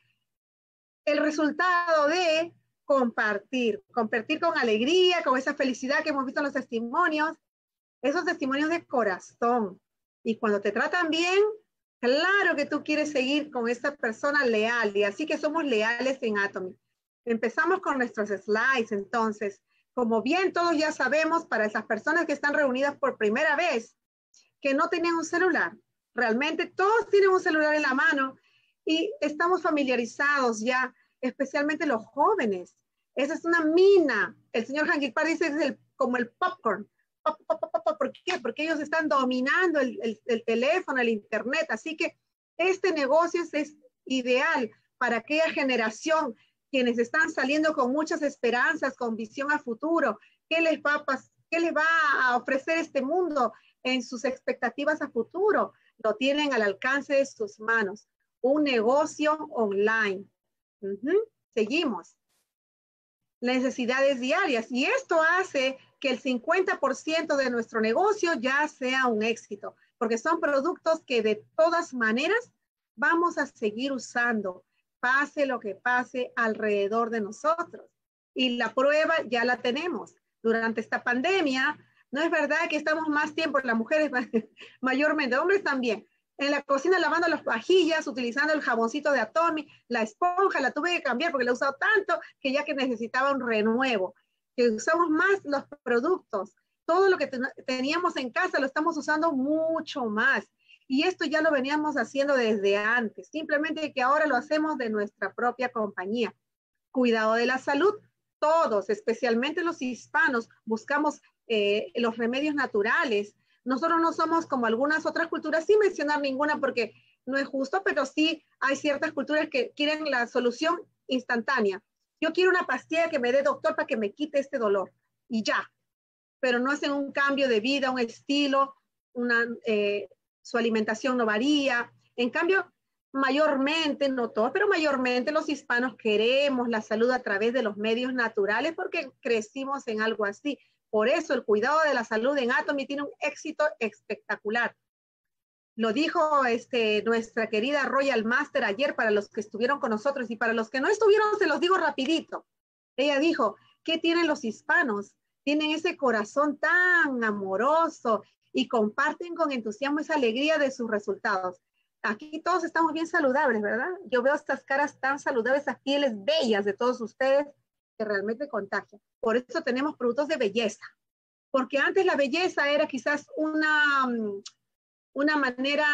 el resultado de compartir con alegría, con esa felicidad que hemos visto en los testimonios, esos testimonios de corazón. Y cuando te tratan bien, claro que tú quieres seguir con esa persona leal, y así que somos leales en Atomy. Empezamos con nuestros slides, entonces, como bien todos ya sabemos, para esas personas que están reunidas por primera vez, que no tenían un celular, realmente todos tienen un celular en la mano, y estamos familiarizados ya, especialmente los jóvenes. Esa es una mina. El señor Hangil Park dice que es como el popcorn. ¿Por qué? Porque ellos están dominando el teléfono, el internet. Así que este negocio es ideal para aquella generación, quienes están saliendo con muchas esperanzas, con visión a futuro. ¿Qué les va a ofrecer este mundo en sus expectativas a futuro? Lo tienen al alcance de sus manos. Un negocio online. Seguimos. Necesidades diarias. Y esto hace que el 50% de nuestro negocio ya sea un éxito, porque son productos que de todas maneras vamos a seguir usando, pase lo que pase alrededor de nosotros. Y la prueba ya la tenemos. Durante esta pandemia, no es verdad que estamos más tiempo, las mujeres mayormente, hombres también, en la cocina lavando las vajillas, utilizando el jaboncito de Atomy, la esponja la tuve que cambiar porque la he usado tanto que ya que necesitaba un renuevo. Que usamos más los productos. Todo lo que teníamos en casa lo estamos usando mucho más. Y esto ya lo veníamos haciendo desde antes. Simplemente que ahora lo hacemos de nuestra propia compañía. Cuidado de la salud. Todos, especialmente los hispanos, buscamos los remedios naturales. Nosotros no somos como algunas otras culturas, sin mencionar ninguna porque no es justo, pero sí hay ciertas culturas que quieren la solución instantánea. Yo quiero una pastilla que me dé doctor para que me quite este dolor y ya, pero no hacen un cambio de vida, un estilo, su alimentación no varía. En cambio, mayormente, no todos, pero mayormente los hispanos queremos la salud a través de los medios naturales porque crecimos en algo así. Por eso el cuidado de la salud en Atomy tiene un éxito espectacular. Lo dijo nuestra querida Royal Master ayer para los que estuvieron con nosotros, y para los que no estuvieron se los digo rapidito. Ella dijo, ¿qué tienen los hispanos? Tienen ese corazón tan amoroso y comparten con entusiasmo esa alegría de sus resultados. aquí todos estamos bien saludables, ¿verdad? Yo veo estas caras tan saludables, esas pieles bellas de todos ustedes que realmente contagian. Por eso tenemos productos de belleza. Porque antes la belleza era quizás una manera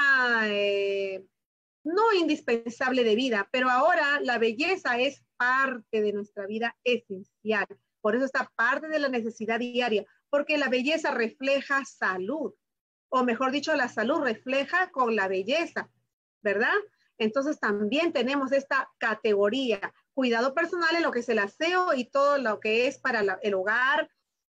no indispensable de vida, pero ahora la belleza es parte de nuestra vida esencial. Por eso está parte de la necesidad diaria, porque la belleza refleja salud, o mejor dicho, la salud refleja con la belleza, ¿verdad? Entonces también tenemos esta categoría, cuidado personal en lo que es el aseo y todo lo que es para el hogar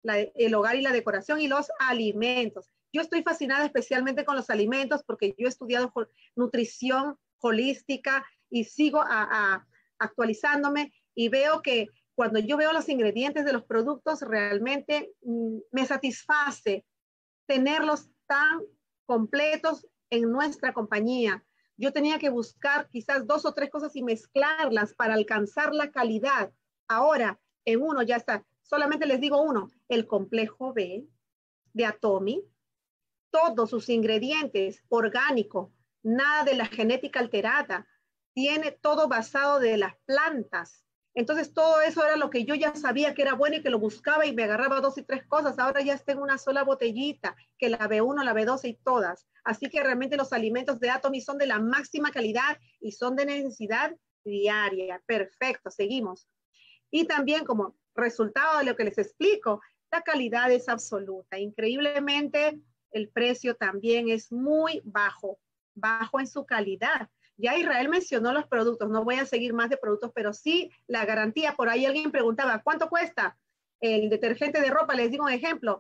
y la decoración y los alimentos. Yo estoy fascinada especialmente con los alimentos porque yo he estudiado nutrición holística y sigo actualizándome y veo que cuando yo veo los ingredientes de los productos realmente me satisface tenerlos tan completos en nuestra compañía. Yo tenía que buscar quizás 2 o 3 cosas y mezclarlas para alcanzar la calidad. Ahora en uno ya está. Solamente les digo uno, el complejo B de Atomy, todos sus ingredientes orgánicos, nada de la genética alterada, tiene todo basado de las plantas. Entonces todo eso era lo que yo ya sabía que era bueno y que lo buscaba y me agarraba 2 y 3 cosas. Ahora ya está en una sola botellita, que la B1, la B12 y todas. Así que realmente los alimentos de Atomy son de la máxima calidad y son de necesidad diaria. Perfecto, seguimos. Y también como resultado de lo que les explico, la calidad es absoluta. Increíblemente, el precio también es muy bajo en su calidad. Ya Israel mencionó los productos, no voy a seguir más de productos, pero sí la garantía. Por ahí alguien preguntaba, ¿cuánto cuesta el detergente de ropa? Les digo un ejemplo,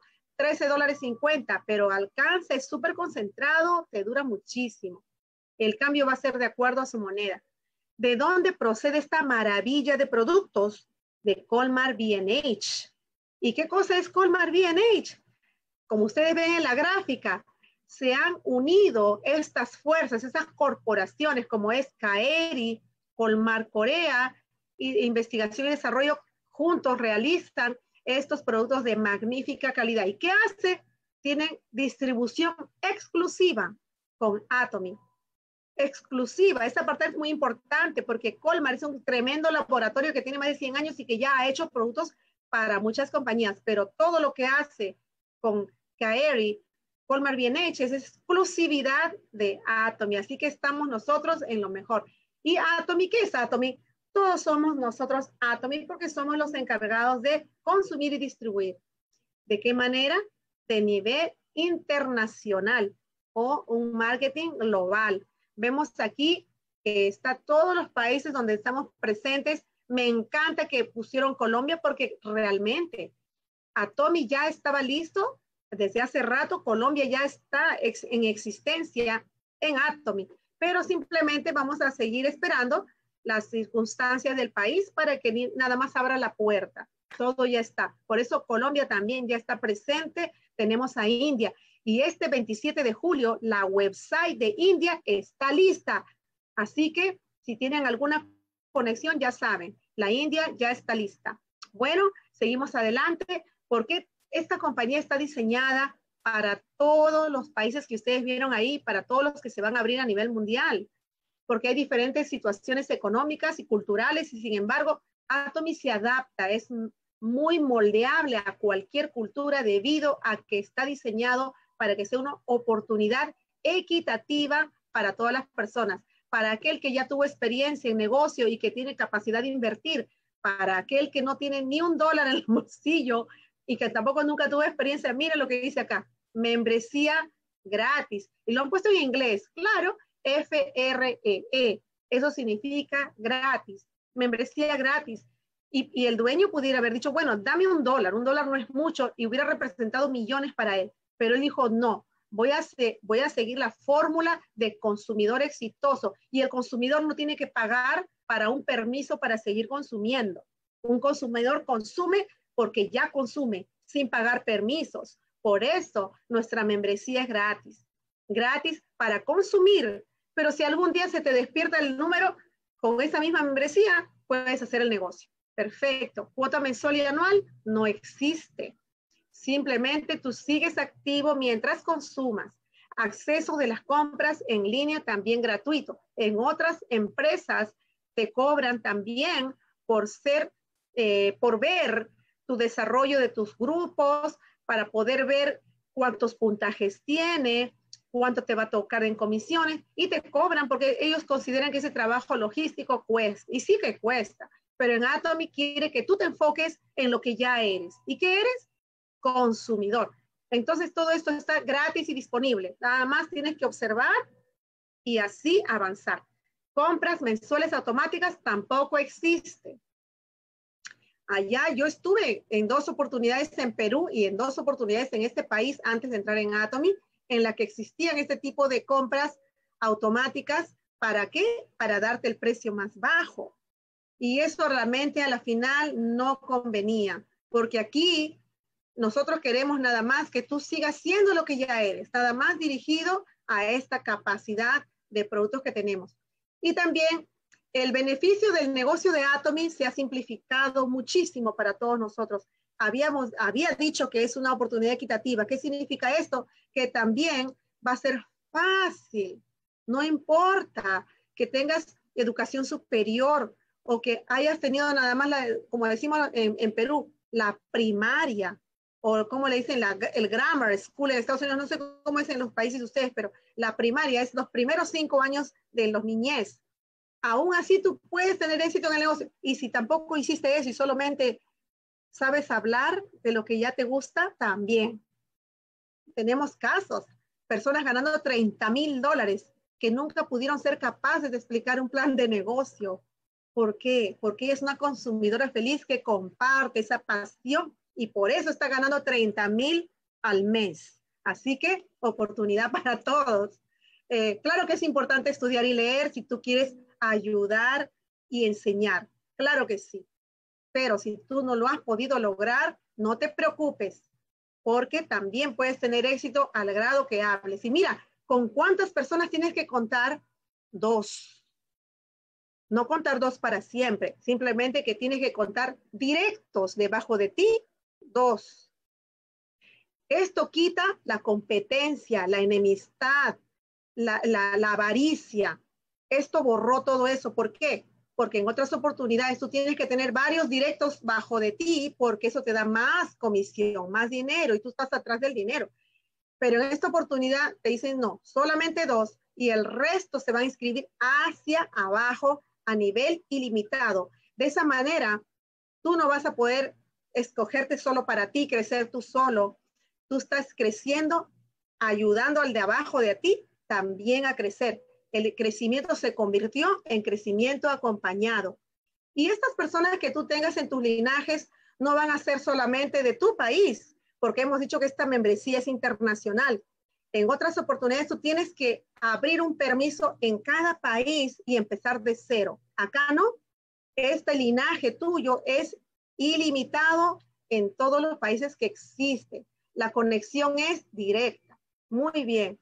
$13.50, pero alcanza, es súper concentrado, te dura muchísimo. El cambio va a ser de acuerdo a su moneda. ¿De dónde procede esta maravilla de productos? De Colmar B&H. ¿Y qué cosa es Colmar B&H? Como ustedes ven en la gráfica, se han unido estas fuerzas, estas corporaciones como es Kaeri, Colmar Corea, Investigación y Desarrollo, juntos realizan estos productos de magnífica calidad. ¿Y qué hace? Tienen distribución exclusiva con Atomy. Exclusiva, esta parte es muy importante porque Colmar es un tremendo laboratorio que tiene más de 100 años y que ya ha hecho productos para muchas compañías, pero todo lo que hace con Kaeri, Colmar B&H es exclusividad de Atomy, así que estamos nosotros en lo mejor. ¿Y Atomy qué es Atomy? Todos somos nosotros Atomy porque somos los encargados de consumir y distribuir. ¿De qué manera? De nivel internacional o un marketing global. Vemos aquí que está todos los países donde estamos presentes. Me encanta que pusieron Colombia porque realmente Atomy ya estaba listo desde hace rato. Colombia ya está en existencia en Atomy, pero simplemente vamos a seguir esperando las circunstancias del país para que nada más abra la puerta. Todo ya está. Por eso Colombia también ya está presente. Tenemos a India. Y este 27 de julio, la website de India está lista. Así que si tienen alguna conexión, ya saben, la India ya está lista. Bueno, seguimos adelante porque esta compañía está diseñada para todos los países que ustedes vieron ahí, para todos los que se van a abrir a nivel mundial, porque hay diferentes situaciones económicas y culturales y sin embargo, Atomy se adapta, es muy moldeable a cualquier cultura debido a que está diseñado para que sea una oportunidad equitativa para todas las personas, para aquel que ya tuvo experiencia en negocio y que tiene capacidad de invertir, para aquel que no tiene ni $1 en el bolsillo y que tampoco nunca tuvo experiencia. Mire lo que dice acá, membresía gratis. Y lo han puesto en inglés, claro, FREE. Eso significa gratis, membresía gratis. Y el dueño pudiera haber dicho, bueno, dame $1, $1 no es mucho, y hubiera representado millones para él. Pero él dijo, no, voy a seguir la fórmula de consumidor exitoso. Y el consumidor no tiene que pagar para un permiso para seguir consumiendo. Un consumidor consume porque ya consume, sin pagar permisos. Por eso nuestra membresía es gratis. Gratis para consumir. Pero si algún día se te despierta el número, con esa misma membresía puedes hacer el negocio. Perfecto. Cuota mensual y anual no existe. Simplemente tú sigues activo mientras consumas. Acceso de las compras en línea también gratuito. En otras empresas te cobran también por ver tu desarrollo de tus grupos, para poder ver cuántos puntajes tiene, cuánto te va a tocar en comisiones, y te cobran porque ellos consideran que ese trabajo logístico cuesta, y sí que cuesta, pero en Atomy quiere que tú te enfoques en lo que ya eres. ¿Y qué eres? Consumidor. Entonces todo esto está gratis y disponible. Nada más tienes que observar y así avanzar. Compras mensuales automáticas tampoco existe. Allá yo estuve en 2 oportunidades en Perú y en 2 oportunidades en este país antes de entrar en Atomy, en la que existían este tipo de compras automáticas. ¿Para qué? Para darte el precio más bajo. Y eso realmente a la final no convenía, porque aquí nosotros queremos nada más que tú sigas siendo lo que ya eres, nada más dirigido a esta capacidad de productos que tenemos. Y también el beneficio del negocio de Atomy se ha simplificado muchísimo para todos nosotros. Había dicho que es una oportunidad equitativa. ¿Qué significa esto? Que también va a ser fácil. No importa que tengas educación superior o que hayas tenido nada más, como decimos en Perú, la primaria, o como le dicen, el grammar school en Estados Unidos. No sé cómo es en los países de ustedes, pero la primaria es los primeros 5 años de los niñez. Aún así tú puedes tener éxito en el negocio. Y si tampoco hiciste eso y solamente sabes hablar de lo que ya te gusta, también. Tenemos casos, personas ganando $30,000 que nunca pudieron ser capaces de explicar un plan de negocio. ¿Por qué? Porque ella es una consumidora feliz que comparte esa pasión y por eso está ganando 30,000 al mes. Así que oportunidad para todos. Claro que es importante estudiar y leer si tú quieres ayudar y enseñar. Claro que sí. Pero si tú no lo has podido lograr, no te preocupes, porque también puedes tener éxito al grado que hables. Y mira, ¿con cuántas personas tienes que contar? 2. No contar 2 para siempre, simplemente que tienes que contar directos debajo de ti, 2. Esto quita la competencia, la enemistad, la avaricia. Esto borró todo eso. ¿Por qué? Porque en otras oportunidades tú tienes que tener varios directos bajo de ti, porque eso te da más comisión, más dinero, y tú estás atrás del dinero. Pero en esta oportunidad te dicen no, solamente 2, y el resto se va a inscribir hacia abajo a nivel ilimitado. De esa manera, tú no vas a poder escogerte solo para ti, crecer tú solo. Tú estás creciendo, ayudando al de abajo de ti también a crecer. El crecimiento se convirtió en crecimiento acompañado. Y estas personas que tú tengas en tus linajes no van a ser solamente de tu país, porque hemos dicho que esta membresía es internacional. En otras oportunidades tú tienes que abrir un permiso en cada país y empezar de cero. Acá no. Este linaje tuyo es ilimitado en todos los países que existen. La conexión es directa. Muy bien.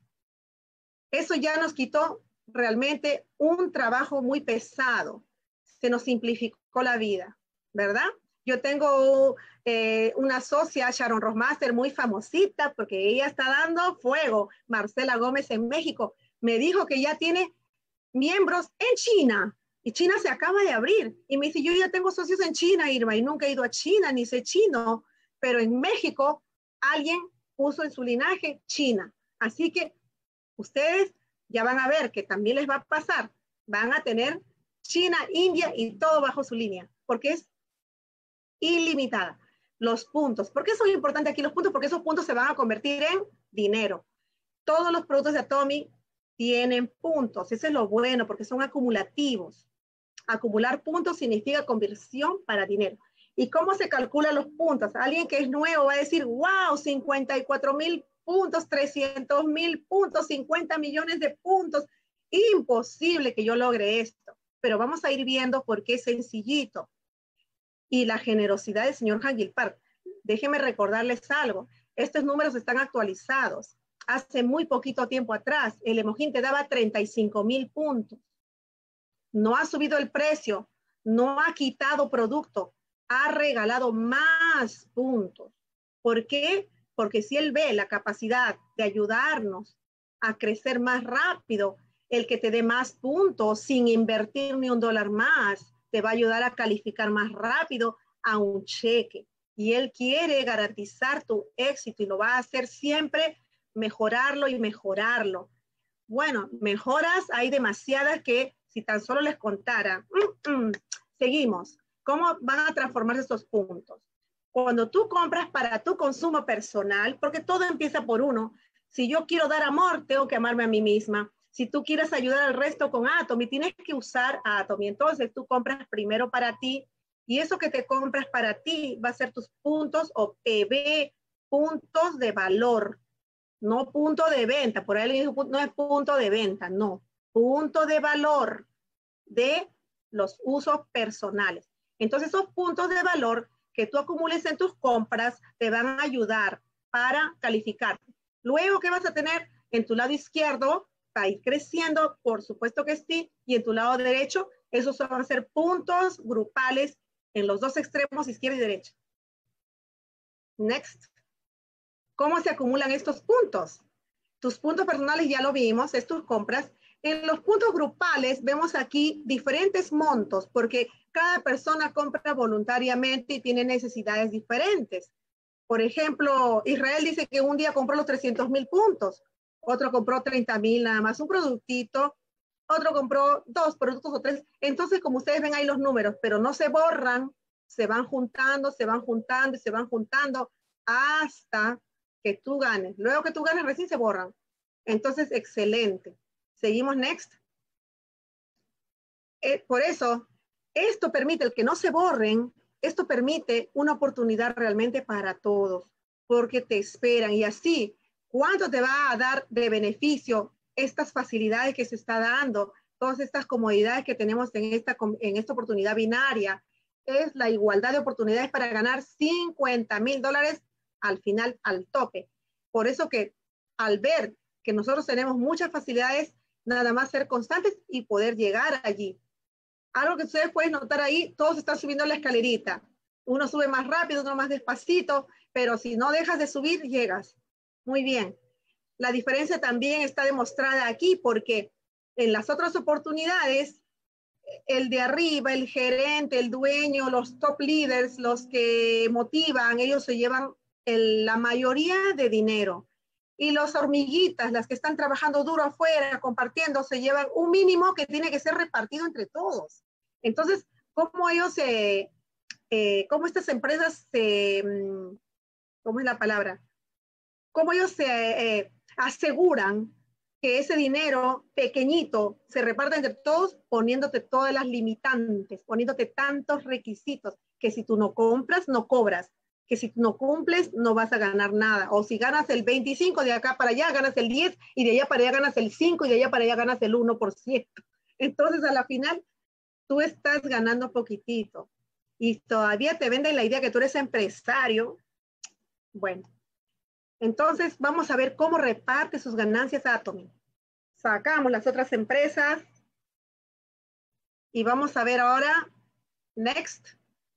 Eso ya nos quitó realmente un trabajo muy pesado. Se nos simplificó la vida, ¿verdad? Yo tengo una socia, Sharon Rosmaster, muy famosita, porque ella está dando fuego. Marcela Gómez en México me dijo que ya tiene miembros en China, y China se acaba de abrir. Y me dice, yo ya tengo socios en China, Irma, y nunca he ido a China, ni sé chino, pero en México alguien puso en su linaje China. Así que ustedes ya van a ver que también les va a pasar. Van a tener China, India y todo bajo su línea, porque es ilimitada. Los puntos. ¿Por qué son importantes aquí los puntos? Porque esos puntos se van a convertir en dinero. Todos los productos de Atomy tienen puntos. Eso es lo bueno, porque son acumulativos. Acumular puntos significa conversión para dinero. ¿Y cómo se calculan los puntos? Alguien que es nuevo va a decir, wow, 54,000 puntos, 300,000 puntos, 50 millones de puntos. Imposible que yo logre esto. Pero vamos a ir viendo por qué es sencillito. Y la generosidad del señor Hangil Park. Déjenme recordarles algo. Estos números están actualizados. Hace muy poquito tiempo atrás, el Emojín te daba 35,000 puntos. No ha subido el precio, no ha quitado producto, ha regalado más puntos. ¿Por qué? Porque si él ve la capacidad de ayudarnos a crecer más rápido. El que te dé más puntos sin invertir ni $1 más, te va a ayudar a calificar más rápido a un cheque. Y él quiere garantizar tu éxito y lo va a hacer siempre, mejorarlo y mejorarlo. Bueno, mejoras hay demasiadas que si tan solo les contara. Seguimos. ¿Cómo van a transformarse estos puntos? Cuando tú compras para tu consumo personal, porque todo empieza por uno. Si yo quiero dar amor, tengo que amarme a mí misma. Si tú quieres ayudar al resto con Atomy, tienes que usar Atomy. Entonces tú compras primero para ti y eso que te compras para ti va a ser tus puntos o PV, puntos de valor. No punto de venta, por ahí le dijo, no es punto de venta, no. Punto de valor de los usos personales. Entonces, esos puntos de valor que tú acumules en tus compras te van a ayudar para calificar. Luego, ¿qué vas a tener? En tu lado izquierdo, va a ir creciendo, por supuesto que sí, y en tu lado derecho, esos van a ser puntos grupales en los dos extremos, izquierda y derecha. Next. ¿Cómo se acumulan estos puntos? Tus puntos personales ya lo vimos, es tus compras. En los puntos grupales vemos aquí diferentes montos porque cada persona compra voluntariamente y tiene necesidades diferentes. Por ejemplo, Israel dice que un día compró los 300,000 puntos, otro compró 30,000 nada más, un productito, otro compró 2 productos o 3. Entonces, como ustedes ven ahí los números, pero no se borran, se van juntando, se van juntando y se van juntando hasta que tú ganes. Luego que tú ganes, recién se borran. Entonces, excelente. Seguimos next. Por eso, esto permite, el que no se borren, esto permite una oportunidad realmente para todos, porque te esperan. Y así, ¿cuánto te va a dar de beneficio estas facilidades que se está dando? Todas estas comodidades que tenemos en esta oportunidad binaria. Es la igualdad de oportunidades para ganar $50,000 al final, al tope. Por eso que al ver que nosotros tenemos muchas facilidades, nada más ser constantes y poder llegar allí. Algo que ustedes pueden notar ahí, todos están subiendo la escalerita. Uno sube más rápido, otro más despacito, pero si no dejas de subir, llegas. Muy bien. La diferencia también está demostrada aquí porque en las otras oportunidades, el de arriba, el gerente, el dueño, los top leaders, los que motivan, ellos se llevan la mayoría de dinero. Y los hormiguitas, las que están trabajando duro afuera, compartiendo, se llevan un mínimo que tiene que ser repartido entre todos. Entonces, ¿cómo ellos cómo estas empresas ¿cómo es la palabra? ¿Cómo ellos se aseguran que ese dinero pequeñito se reparta entre todos, poniéndote todas las limitantes, poniéndote tantos requisitos, que si tú no compras, no cobras, que si no cumples, no vas a ganar nada. O si ganas el 25 de acá para allá, ganas el 10, y de allá para allá ganas el 5, y de allá para allá ganas el 1%. Entonces, a la final, tú estás ganando poquitito. Y todavía te venden la idea que tú eres empresario. Bueno, entonces vamos a ver cómo reparte sus ganancias Atomy. Sacamos las otras empresas. Y vamos a ver ahora, next,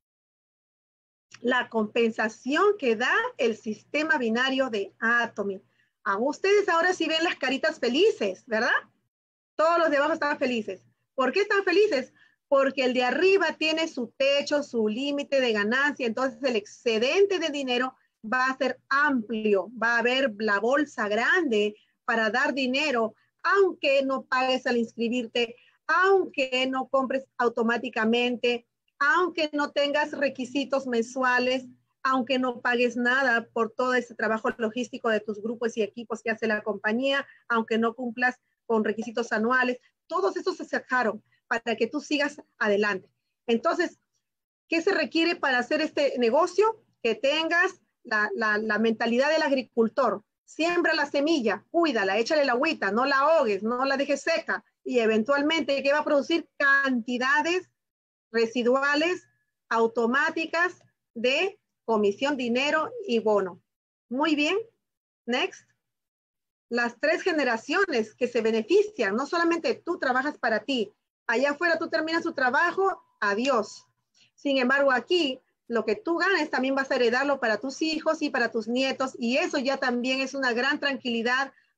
la compensación que da el sistema binario de Atomy. A ustedes ahora sí ven las caritas felices, ¿verdad? Todos los de abajo están felices. ¿Por qué están felices? Porque el de arriba tiene su techo, su límite de ganancia, entonces el excedente de dinero va a ser amplio, va a haber la bolsa grande para dar dinero, aunque no pagues al inscribirte, aunque no compres automáticamente, aunque no tengas requisitos mensuales, aunque no pagues nada por todo ese trabajo logístico de tus grupos y equipos que hace la compañía, aunque no cumplas con requisitos anuales, todos esos se sacaron para que tú sigas adelante. Entonces, ¿qué se requiere para hacer este negocio? Que tengas la mentalidad del agricultor. Siembra la semilla, cuídala, échale la agüita, no la ahogues, no la dejes seca y eventualmente que va a producir cantidades residuales automáticas de comisión, dinero y bono. Muy bien. Next. Las 3 generaciones que se benefician, no solamente tú trabajas para ti, allá afuera tú terminas tu trabajo, adiós. Sin embargo, aquí lo que tú ganes también vas a heredarlo para tus hijos y para tus nietos y eso ya también es una gran tranquilidad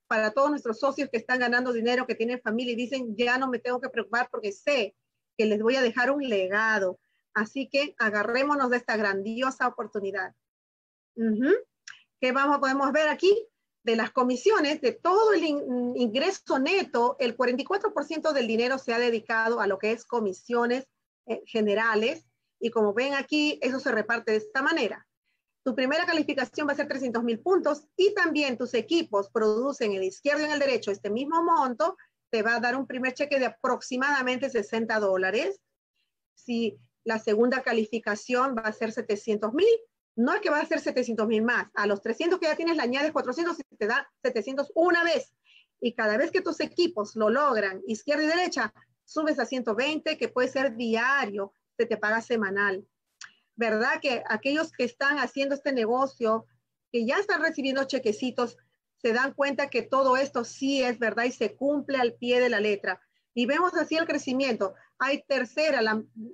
para todos nuestros socios que están ganando dinero, que tienen familia y dicen, ya no me tengo que preocupar porque sé que les voy a dejar un legado. Así que agarrémonos de esta grandiosa oportunidad. ¿Qué podemos ver aquí? De las comisiones, de todo el ingreso neto, el 44% del dinero se ha dedicado a lo que es comisiones generales. Y como ven aquí, eso se reparte de esta manera. Tu primera calificación va a ser 300,000 puntos y también tus equipos producen en el izquierdo y en el derecho este mismo monto, te va a dar un primer cheque de aproximadamente $60. Si la segunda calificación va a ser 700,000, no es que va a ser 700,000 más. A los 300 que ya tienes le añades 400 y te da 700 una vez. Y cada vez que tus equipos lo logran, izquierda y derecha, subes a 120, que puede ser diario, se te paga semanal. ¿Verdad? Que aquellos que están haciendo este negocio, que ya están recibiendo chequecitos, se dan cuenta que todo esto sí es verdad y se cumple al pie de la letra. Y vemos así el crecimiento. Hay tercera,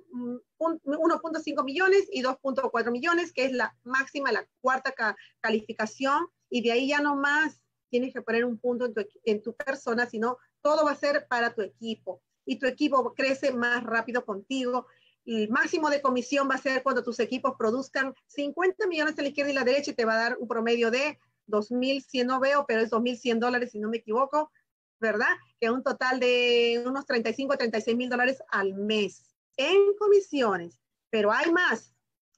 1.5 millones y 2.4 millones, que es la máxima, la cuarta calificación. Y de ahí ya no más tienes que poner un punto en tu persona, sino todo va a ser para tu equipo. Y tu equipo crece más rápido contigo. El máximo de comisión va a ser cuando tus equipos produzcan 50 millones a la izquierda y la derecha y te va a dar un promedio de 2.100, no veo, pero es $2.100 si no me equivoco, ¿verdad? Que un total de unos 35 a 36 mil dólares al mes en comisiones. Pero hay más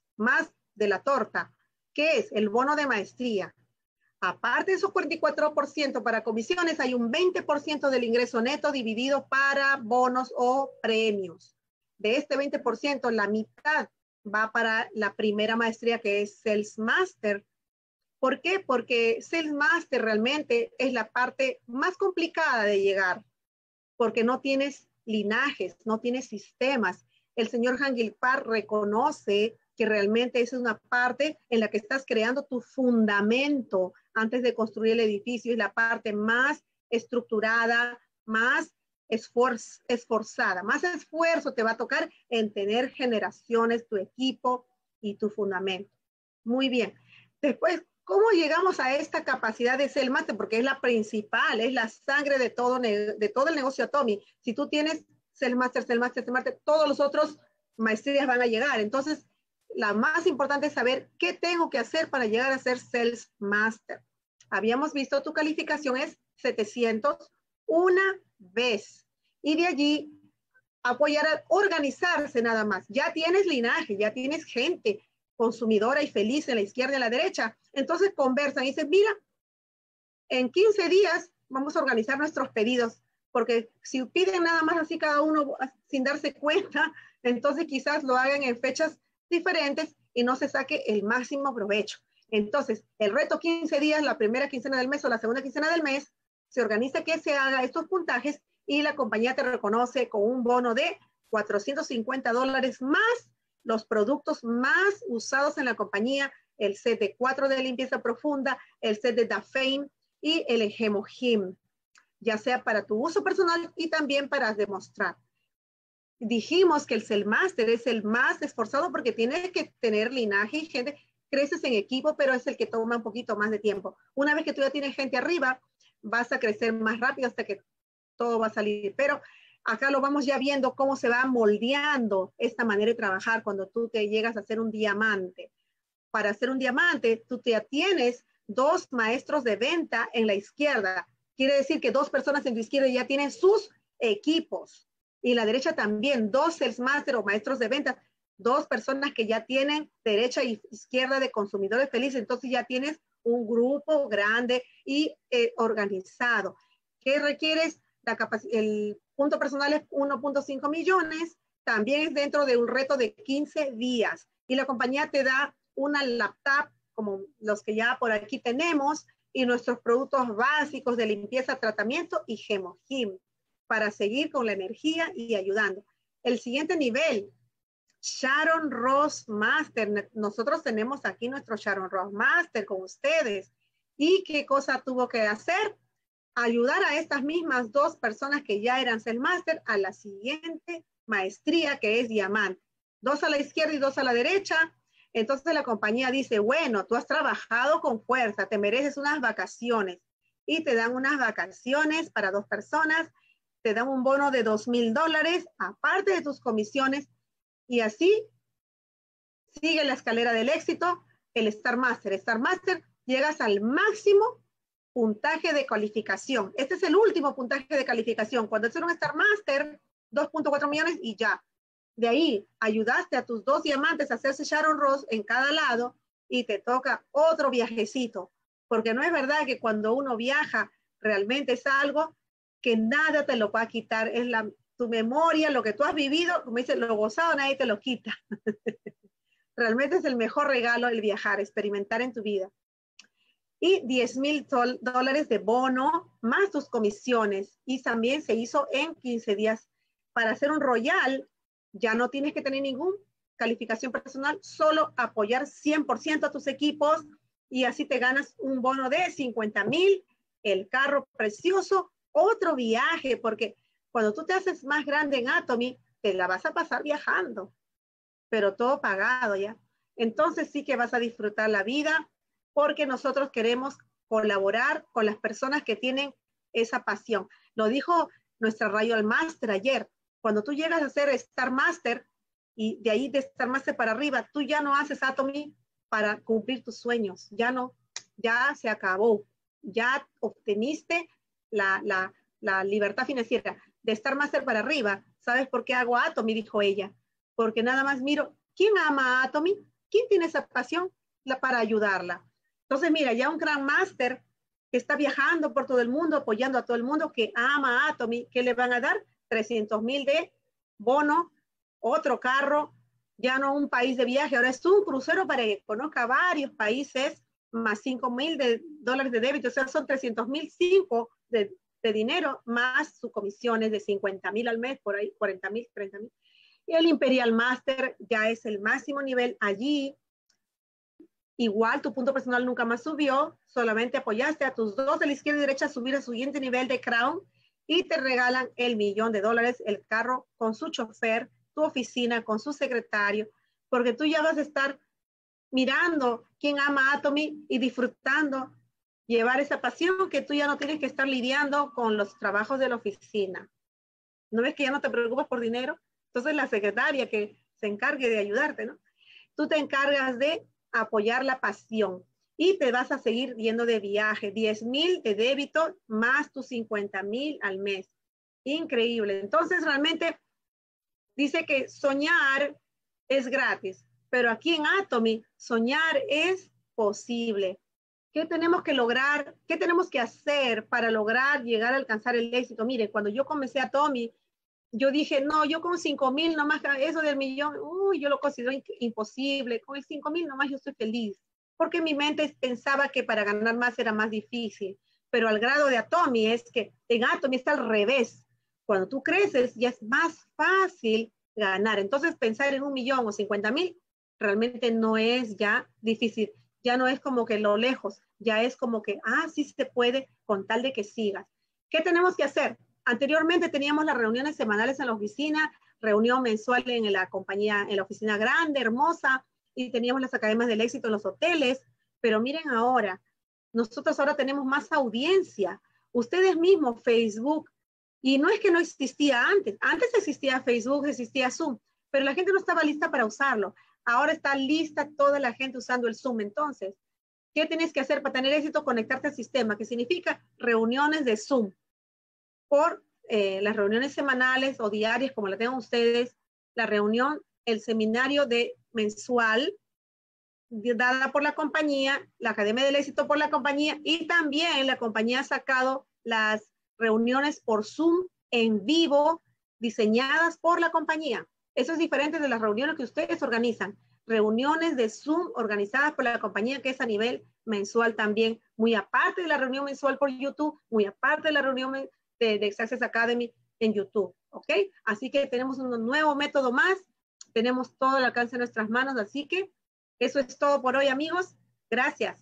de la torta, que es el bono de maestría. Aparte de esos 44% para comisiones, hay un 20% del ingreso neto dividido para bonos o premios. De este 20%, la mitad va para la primera maestría, que es Sales Master. ¿Por qué? Porque Sales Master realmente es la parte más complicada de llegar, porque no tienes linajes, no tienes sistemas. El señor Hangil Park reconoce que realmente esa es una parte en la que estás creando tu fundamento antes de construir el edificio. Es la parte más estructurada, más esforzada. Más esfuerzo te va a tocar en tener generaciones, tu equipo y tu fundamento. Muy bien. Después, ¿cómo llegamos a esta capacidad de Sales Master? Porque es la principal, es la sangre de todo el negocio Atomy. Si tú tienes Sales Master, todos los otros maestrías van a llegar. Entonces, la más importante es saber qué tengo que hacer para llegar a ser Sales Master. Habíamos visto tu calificación es 700 una vez. Y de allí apoyar a organizarse nada más. Ya tienes linaje, ya tienes gente consumidora y feliz en la izquierda y en la derecha. Entonces conversan y dicen, mira, en 15 días vamos a organizar nuestros pedidos, porque si piden nada más así cada uno sin darse cuenta, entonces quizás lo hagan en fechas diferentes y no se saque el máximo provecho. Entonces, el reto 15 días, la primera quincena del mes o la segunda quincena del mes, se organiza que se haga estos puntajes y la compañía te reconoce con un bono de $450 más los productos más usados en la compañía, el set de 4 de limpieza profunda, el set de Dafane y el Hemohim, ya sea para tu uso personal y también para demostrar. Dijimos que el Sales Master es el más esforzado porque tiene que tener linaje y gente, creces en equipo, pero es el que toma un poquito más de tiempo. Una vez que tú ya tienes gente arriba, vas a crecer más rápido hasta que todo va a salir. Pero acá lo vamos ya viendo cómo se va moldeando esta manera de trabajar cuando tú te llegas a ser un diamante. Para ser un diamante, tú te tienes 2 maestros de venta en la izquierda. Quiere decir que 2 personas en tu izquierda ya tienen sus equipos. Y en la derecha también 2 Sales Master o maestros de ventas, 2 personas que ya tienen derecha y izquierda de consumidores felices. Entonces ya tienes un grupo grande y organizado. ¿Qué requieres? El punto personal es 1.5 millones. También es dentro de un reto de 15 días. Y la compañía te da una laptop, como los que ya por aquí tenemos, y nuestros productos básicos de limpieza, tratamiento y Hemohim, para seguir con la energía y ayudando. El siguiente nivel, Sharon Ross Master. Nosotros tenemos aquí nuestro Sharon Ross Master con ustedes. ¿Y qué cosa tuvo que hacer? Ayudar a estas mismas 2 personas que ya eran Sales Master a la siguiente maestría, que es diamante. 2 a la izquierda y 2 a la derecha. Entonces la compañía dice, bueno, tú has trabajado con fuerza, te mereces unas vacaciones. y te dan unas vacaciones para 2 personas, te dan un bono de $2,000, aparte de tus comisiones, y así sigue la escalera del éxito, el Star Master. Star Master, llegas al máximo puntaje de calificación. Este es el último puntaje de calificación. Cuando es un Star Master, 2.4 millones y ya. De ahí, ayudaste a tus 2 diamantes a hacerse Sharon Ross en cada lado y te toca otro viajecito. Porque no es verdad que cuando uno viaja, realmente es algo que nada te lo va a quitar. Es tu memoria, lo que tú has vivido, como dice, lo gozado, nadie te lo quita. Realmente es el mejor regalo el viajar, experimentar en tu vida. Y $10,000 de bono, más tus comisiones. Y también se hizo en 15 días. Para hacer un Royal, ya no tienes que tener ninguna calificación personal, solo apoyar 100% a tus equipos y así te ganas un bono de 50,000, el carro precioso, otro viaje, porque cuando tú te haces más grande en Atomy, te la vas a pasar viajando, pero todo pagado ya. Entonces sí que vas a disfrutar la vida, porque nosotros queremos colaborar con las personas que tienen esa pasión. Lo dijo nuestra Royal Master ayer. Cuando tú llegas a ser Star Master y de ahí de Star Master para arriba, tú ya no haces Atomy para cumplir tus sueños. Ya no, ya se acabó. Ya obteniste la libertad financiera. De Star Master para arriba, ¿sabes por qué hago Atomy? Dijo ella. Porque nada más miro, ¿quién ama a Atomy? ¿Quién tiene esa pasión para ayudarla? Entonces, mira, ya un Grand Master que está viajando por todo el mundo, apoyando a todo el mundo que ama a Atomy, ¿qué le van a dar? 300,000 de bono, otro carro, ya no un país de viaje, ahora es un crucero para que conozca varios países, más $5,000 de débito, o sea, son 300,000 de dinero, más sus comisiones de 50,000 al mes, por ahí, 40,000, 30,000. Y el Imperial Master ya es el máximo nivel allí. Igual tu punto personal nunca más subió, solamente apoyaste a tus 2 de la izquierda y derecha a subir al siguiente nivel de Crown y te regalan el $1,000,000, el carro con su chofer, tu oficina con su secretario, porque tú ya vas a estar mirando quién ama a Atomy y disfrutando, llevar esa pasión que tú ya no tienes que estar lidiando con los trabajos de la oficina. ¿No ves que ya no te preocupas por dinero? Entonces la secretaria que se encargue de ayudarte, ¿no? Tú te encargas de apoyar la pasión y te vas a seguir yendo de viaje. 10,000 de débito más tus 50,000 al mes. Increíble. Entonces realmente dice que soñar es gratis, pero aquí en Atomy soñar es posible. ¿Qué tenemos que lograr? ¿Qué tenemos que hacer para lograr llegar a alcanzar el éxito? Mire, cuando yo comencé Atomy, yo dije, no, yo con 5,000 nomás, eso del millón, yo lo considero imposible. Con el 5,000 nomás yo estoy feliz. Porque mi mente pensaba que para ganar más era más difícil. Pero al grado de Atomy es que en Atomy está al revés. Cuando tú creces ya es más fácil ganar. Entonces pensar en 1,000,000 o 50,000 realmente no es ya difícil. Ya no es como que lo lejos. Ya es como que, sí se puede con tal de que sigas. ¿Qué tenemos que hacer? Anteriormente teníamos las reuniones semanales en la oficina, reunión mensual en la compañía, en la oficina grande, hermosa, y teníamos las academias del éxito en los hoteles, pero miren ahora, nosotros ahora tenemos más audiencia, ustedes mismos, Facebook, y no es que no existía antes existía Facebook, existía Zoom, pero la gente no estaba lista para usarlo, ahora está lista toda la gente usando el Zoom. Entonces, ¿qué tienes que hacer para tener éxito? Conectarte al sistema, que significa reuniones de Zoom, por las reuniones semanales o diarias, como la tengan ustedes, la reunión, el seminario mensual dada por la compañía, la Academia del Éxito por la compañía, y también la compañía ha sacado las reuniones por Zoom en vivo diseñadas por la compañía. Eso es diferente de las reuniones que ustedes organizan. Reuniones de Zoom organizadas por la compañía, que es a nivel mensual también, muy aparte de la reunión mensual por YouTube, muy aparte de la reunión de Access Academy en YouTube, ¿ok? Así que tenemos un nuevo método más, tenemos todo al alcance de nuestras manos, así que eso es todo por hoy, amigos. Gracias.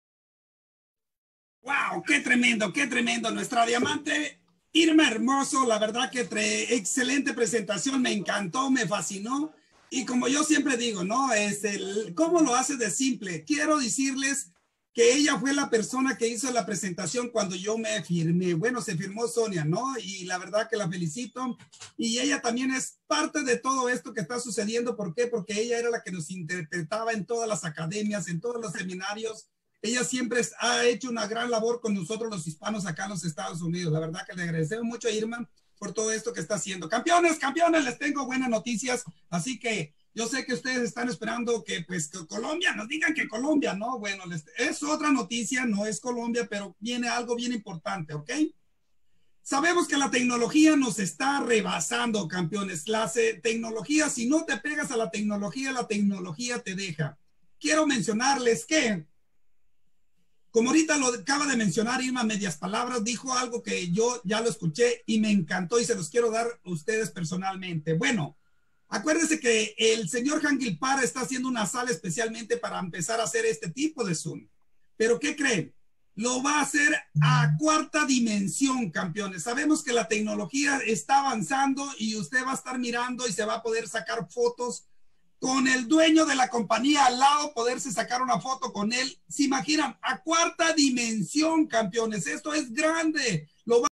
¡Wow! ¡Qué tremendo, qué tremendo! Nuestra diamante Irma Hermoso, la verdad que excelente presentación, me encantó, me fascinó. Y como yo siempre digo, ¿no? ¿Cómo lo hace de simple? Quiero decirles que ella fue la persona que hizo la presentación cuando yo me firmé. Bueno, se firmó Sonia, ¿no? Y la verdad que la felicito. Y ella también es parte de todo esto que está sucediendo. ¿Por qué? Porque ella era la que nos interpretaba en todas las academias, en todos los seminarios. Ella siempre ha hecho una gran labor con nosotros los hispanos acá en los Estados Unidos. La verdad que le agradecemos mucho a Irma por todo esto que está haciendo. Campeones, campeones, les tengo buenas noticias. Así que yo sé que ustedes están esperando que, pues, que Colombia, nos digan que Colombia, ¿no? Bueno, es otra noticia, no es Colombia, pero viene algo bien importante, ¿ok? Sabemos que la tecnología nos está rebasando, campeones. La tecnología, si no te pegas a la tecnología te deja. Quiero mencionarles que, como ahorita lo acaba de mencionar Irma Medias Palabras, dijo algo que yo ya lo escuché y me encantó y se los quiero dar a ustedes personalmente. Bueno, acuérdense que el señor Hangil Parr está haciendo una sala especialmente para empezar a hacer este tipo de Zoom. ¿Pero qué creen? Lo va a hacer a cuarta dimensión, campeones. Sabemos que la tecnología está avanzando y usted va a estar mirando y se va a poder sacar fotos con el dueño de la compañía al lado, poderse sacar una foto con él. ¿Se imaginan? A cuarta dimensión, campeones. Esto es grande. Lo va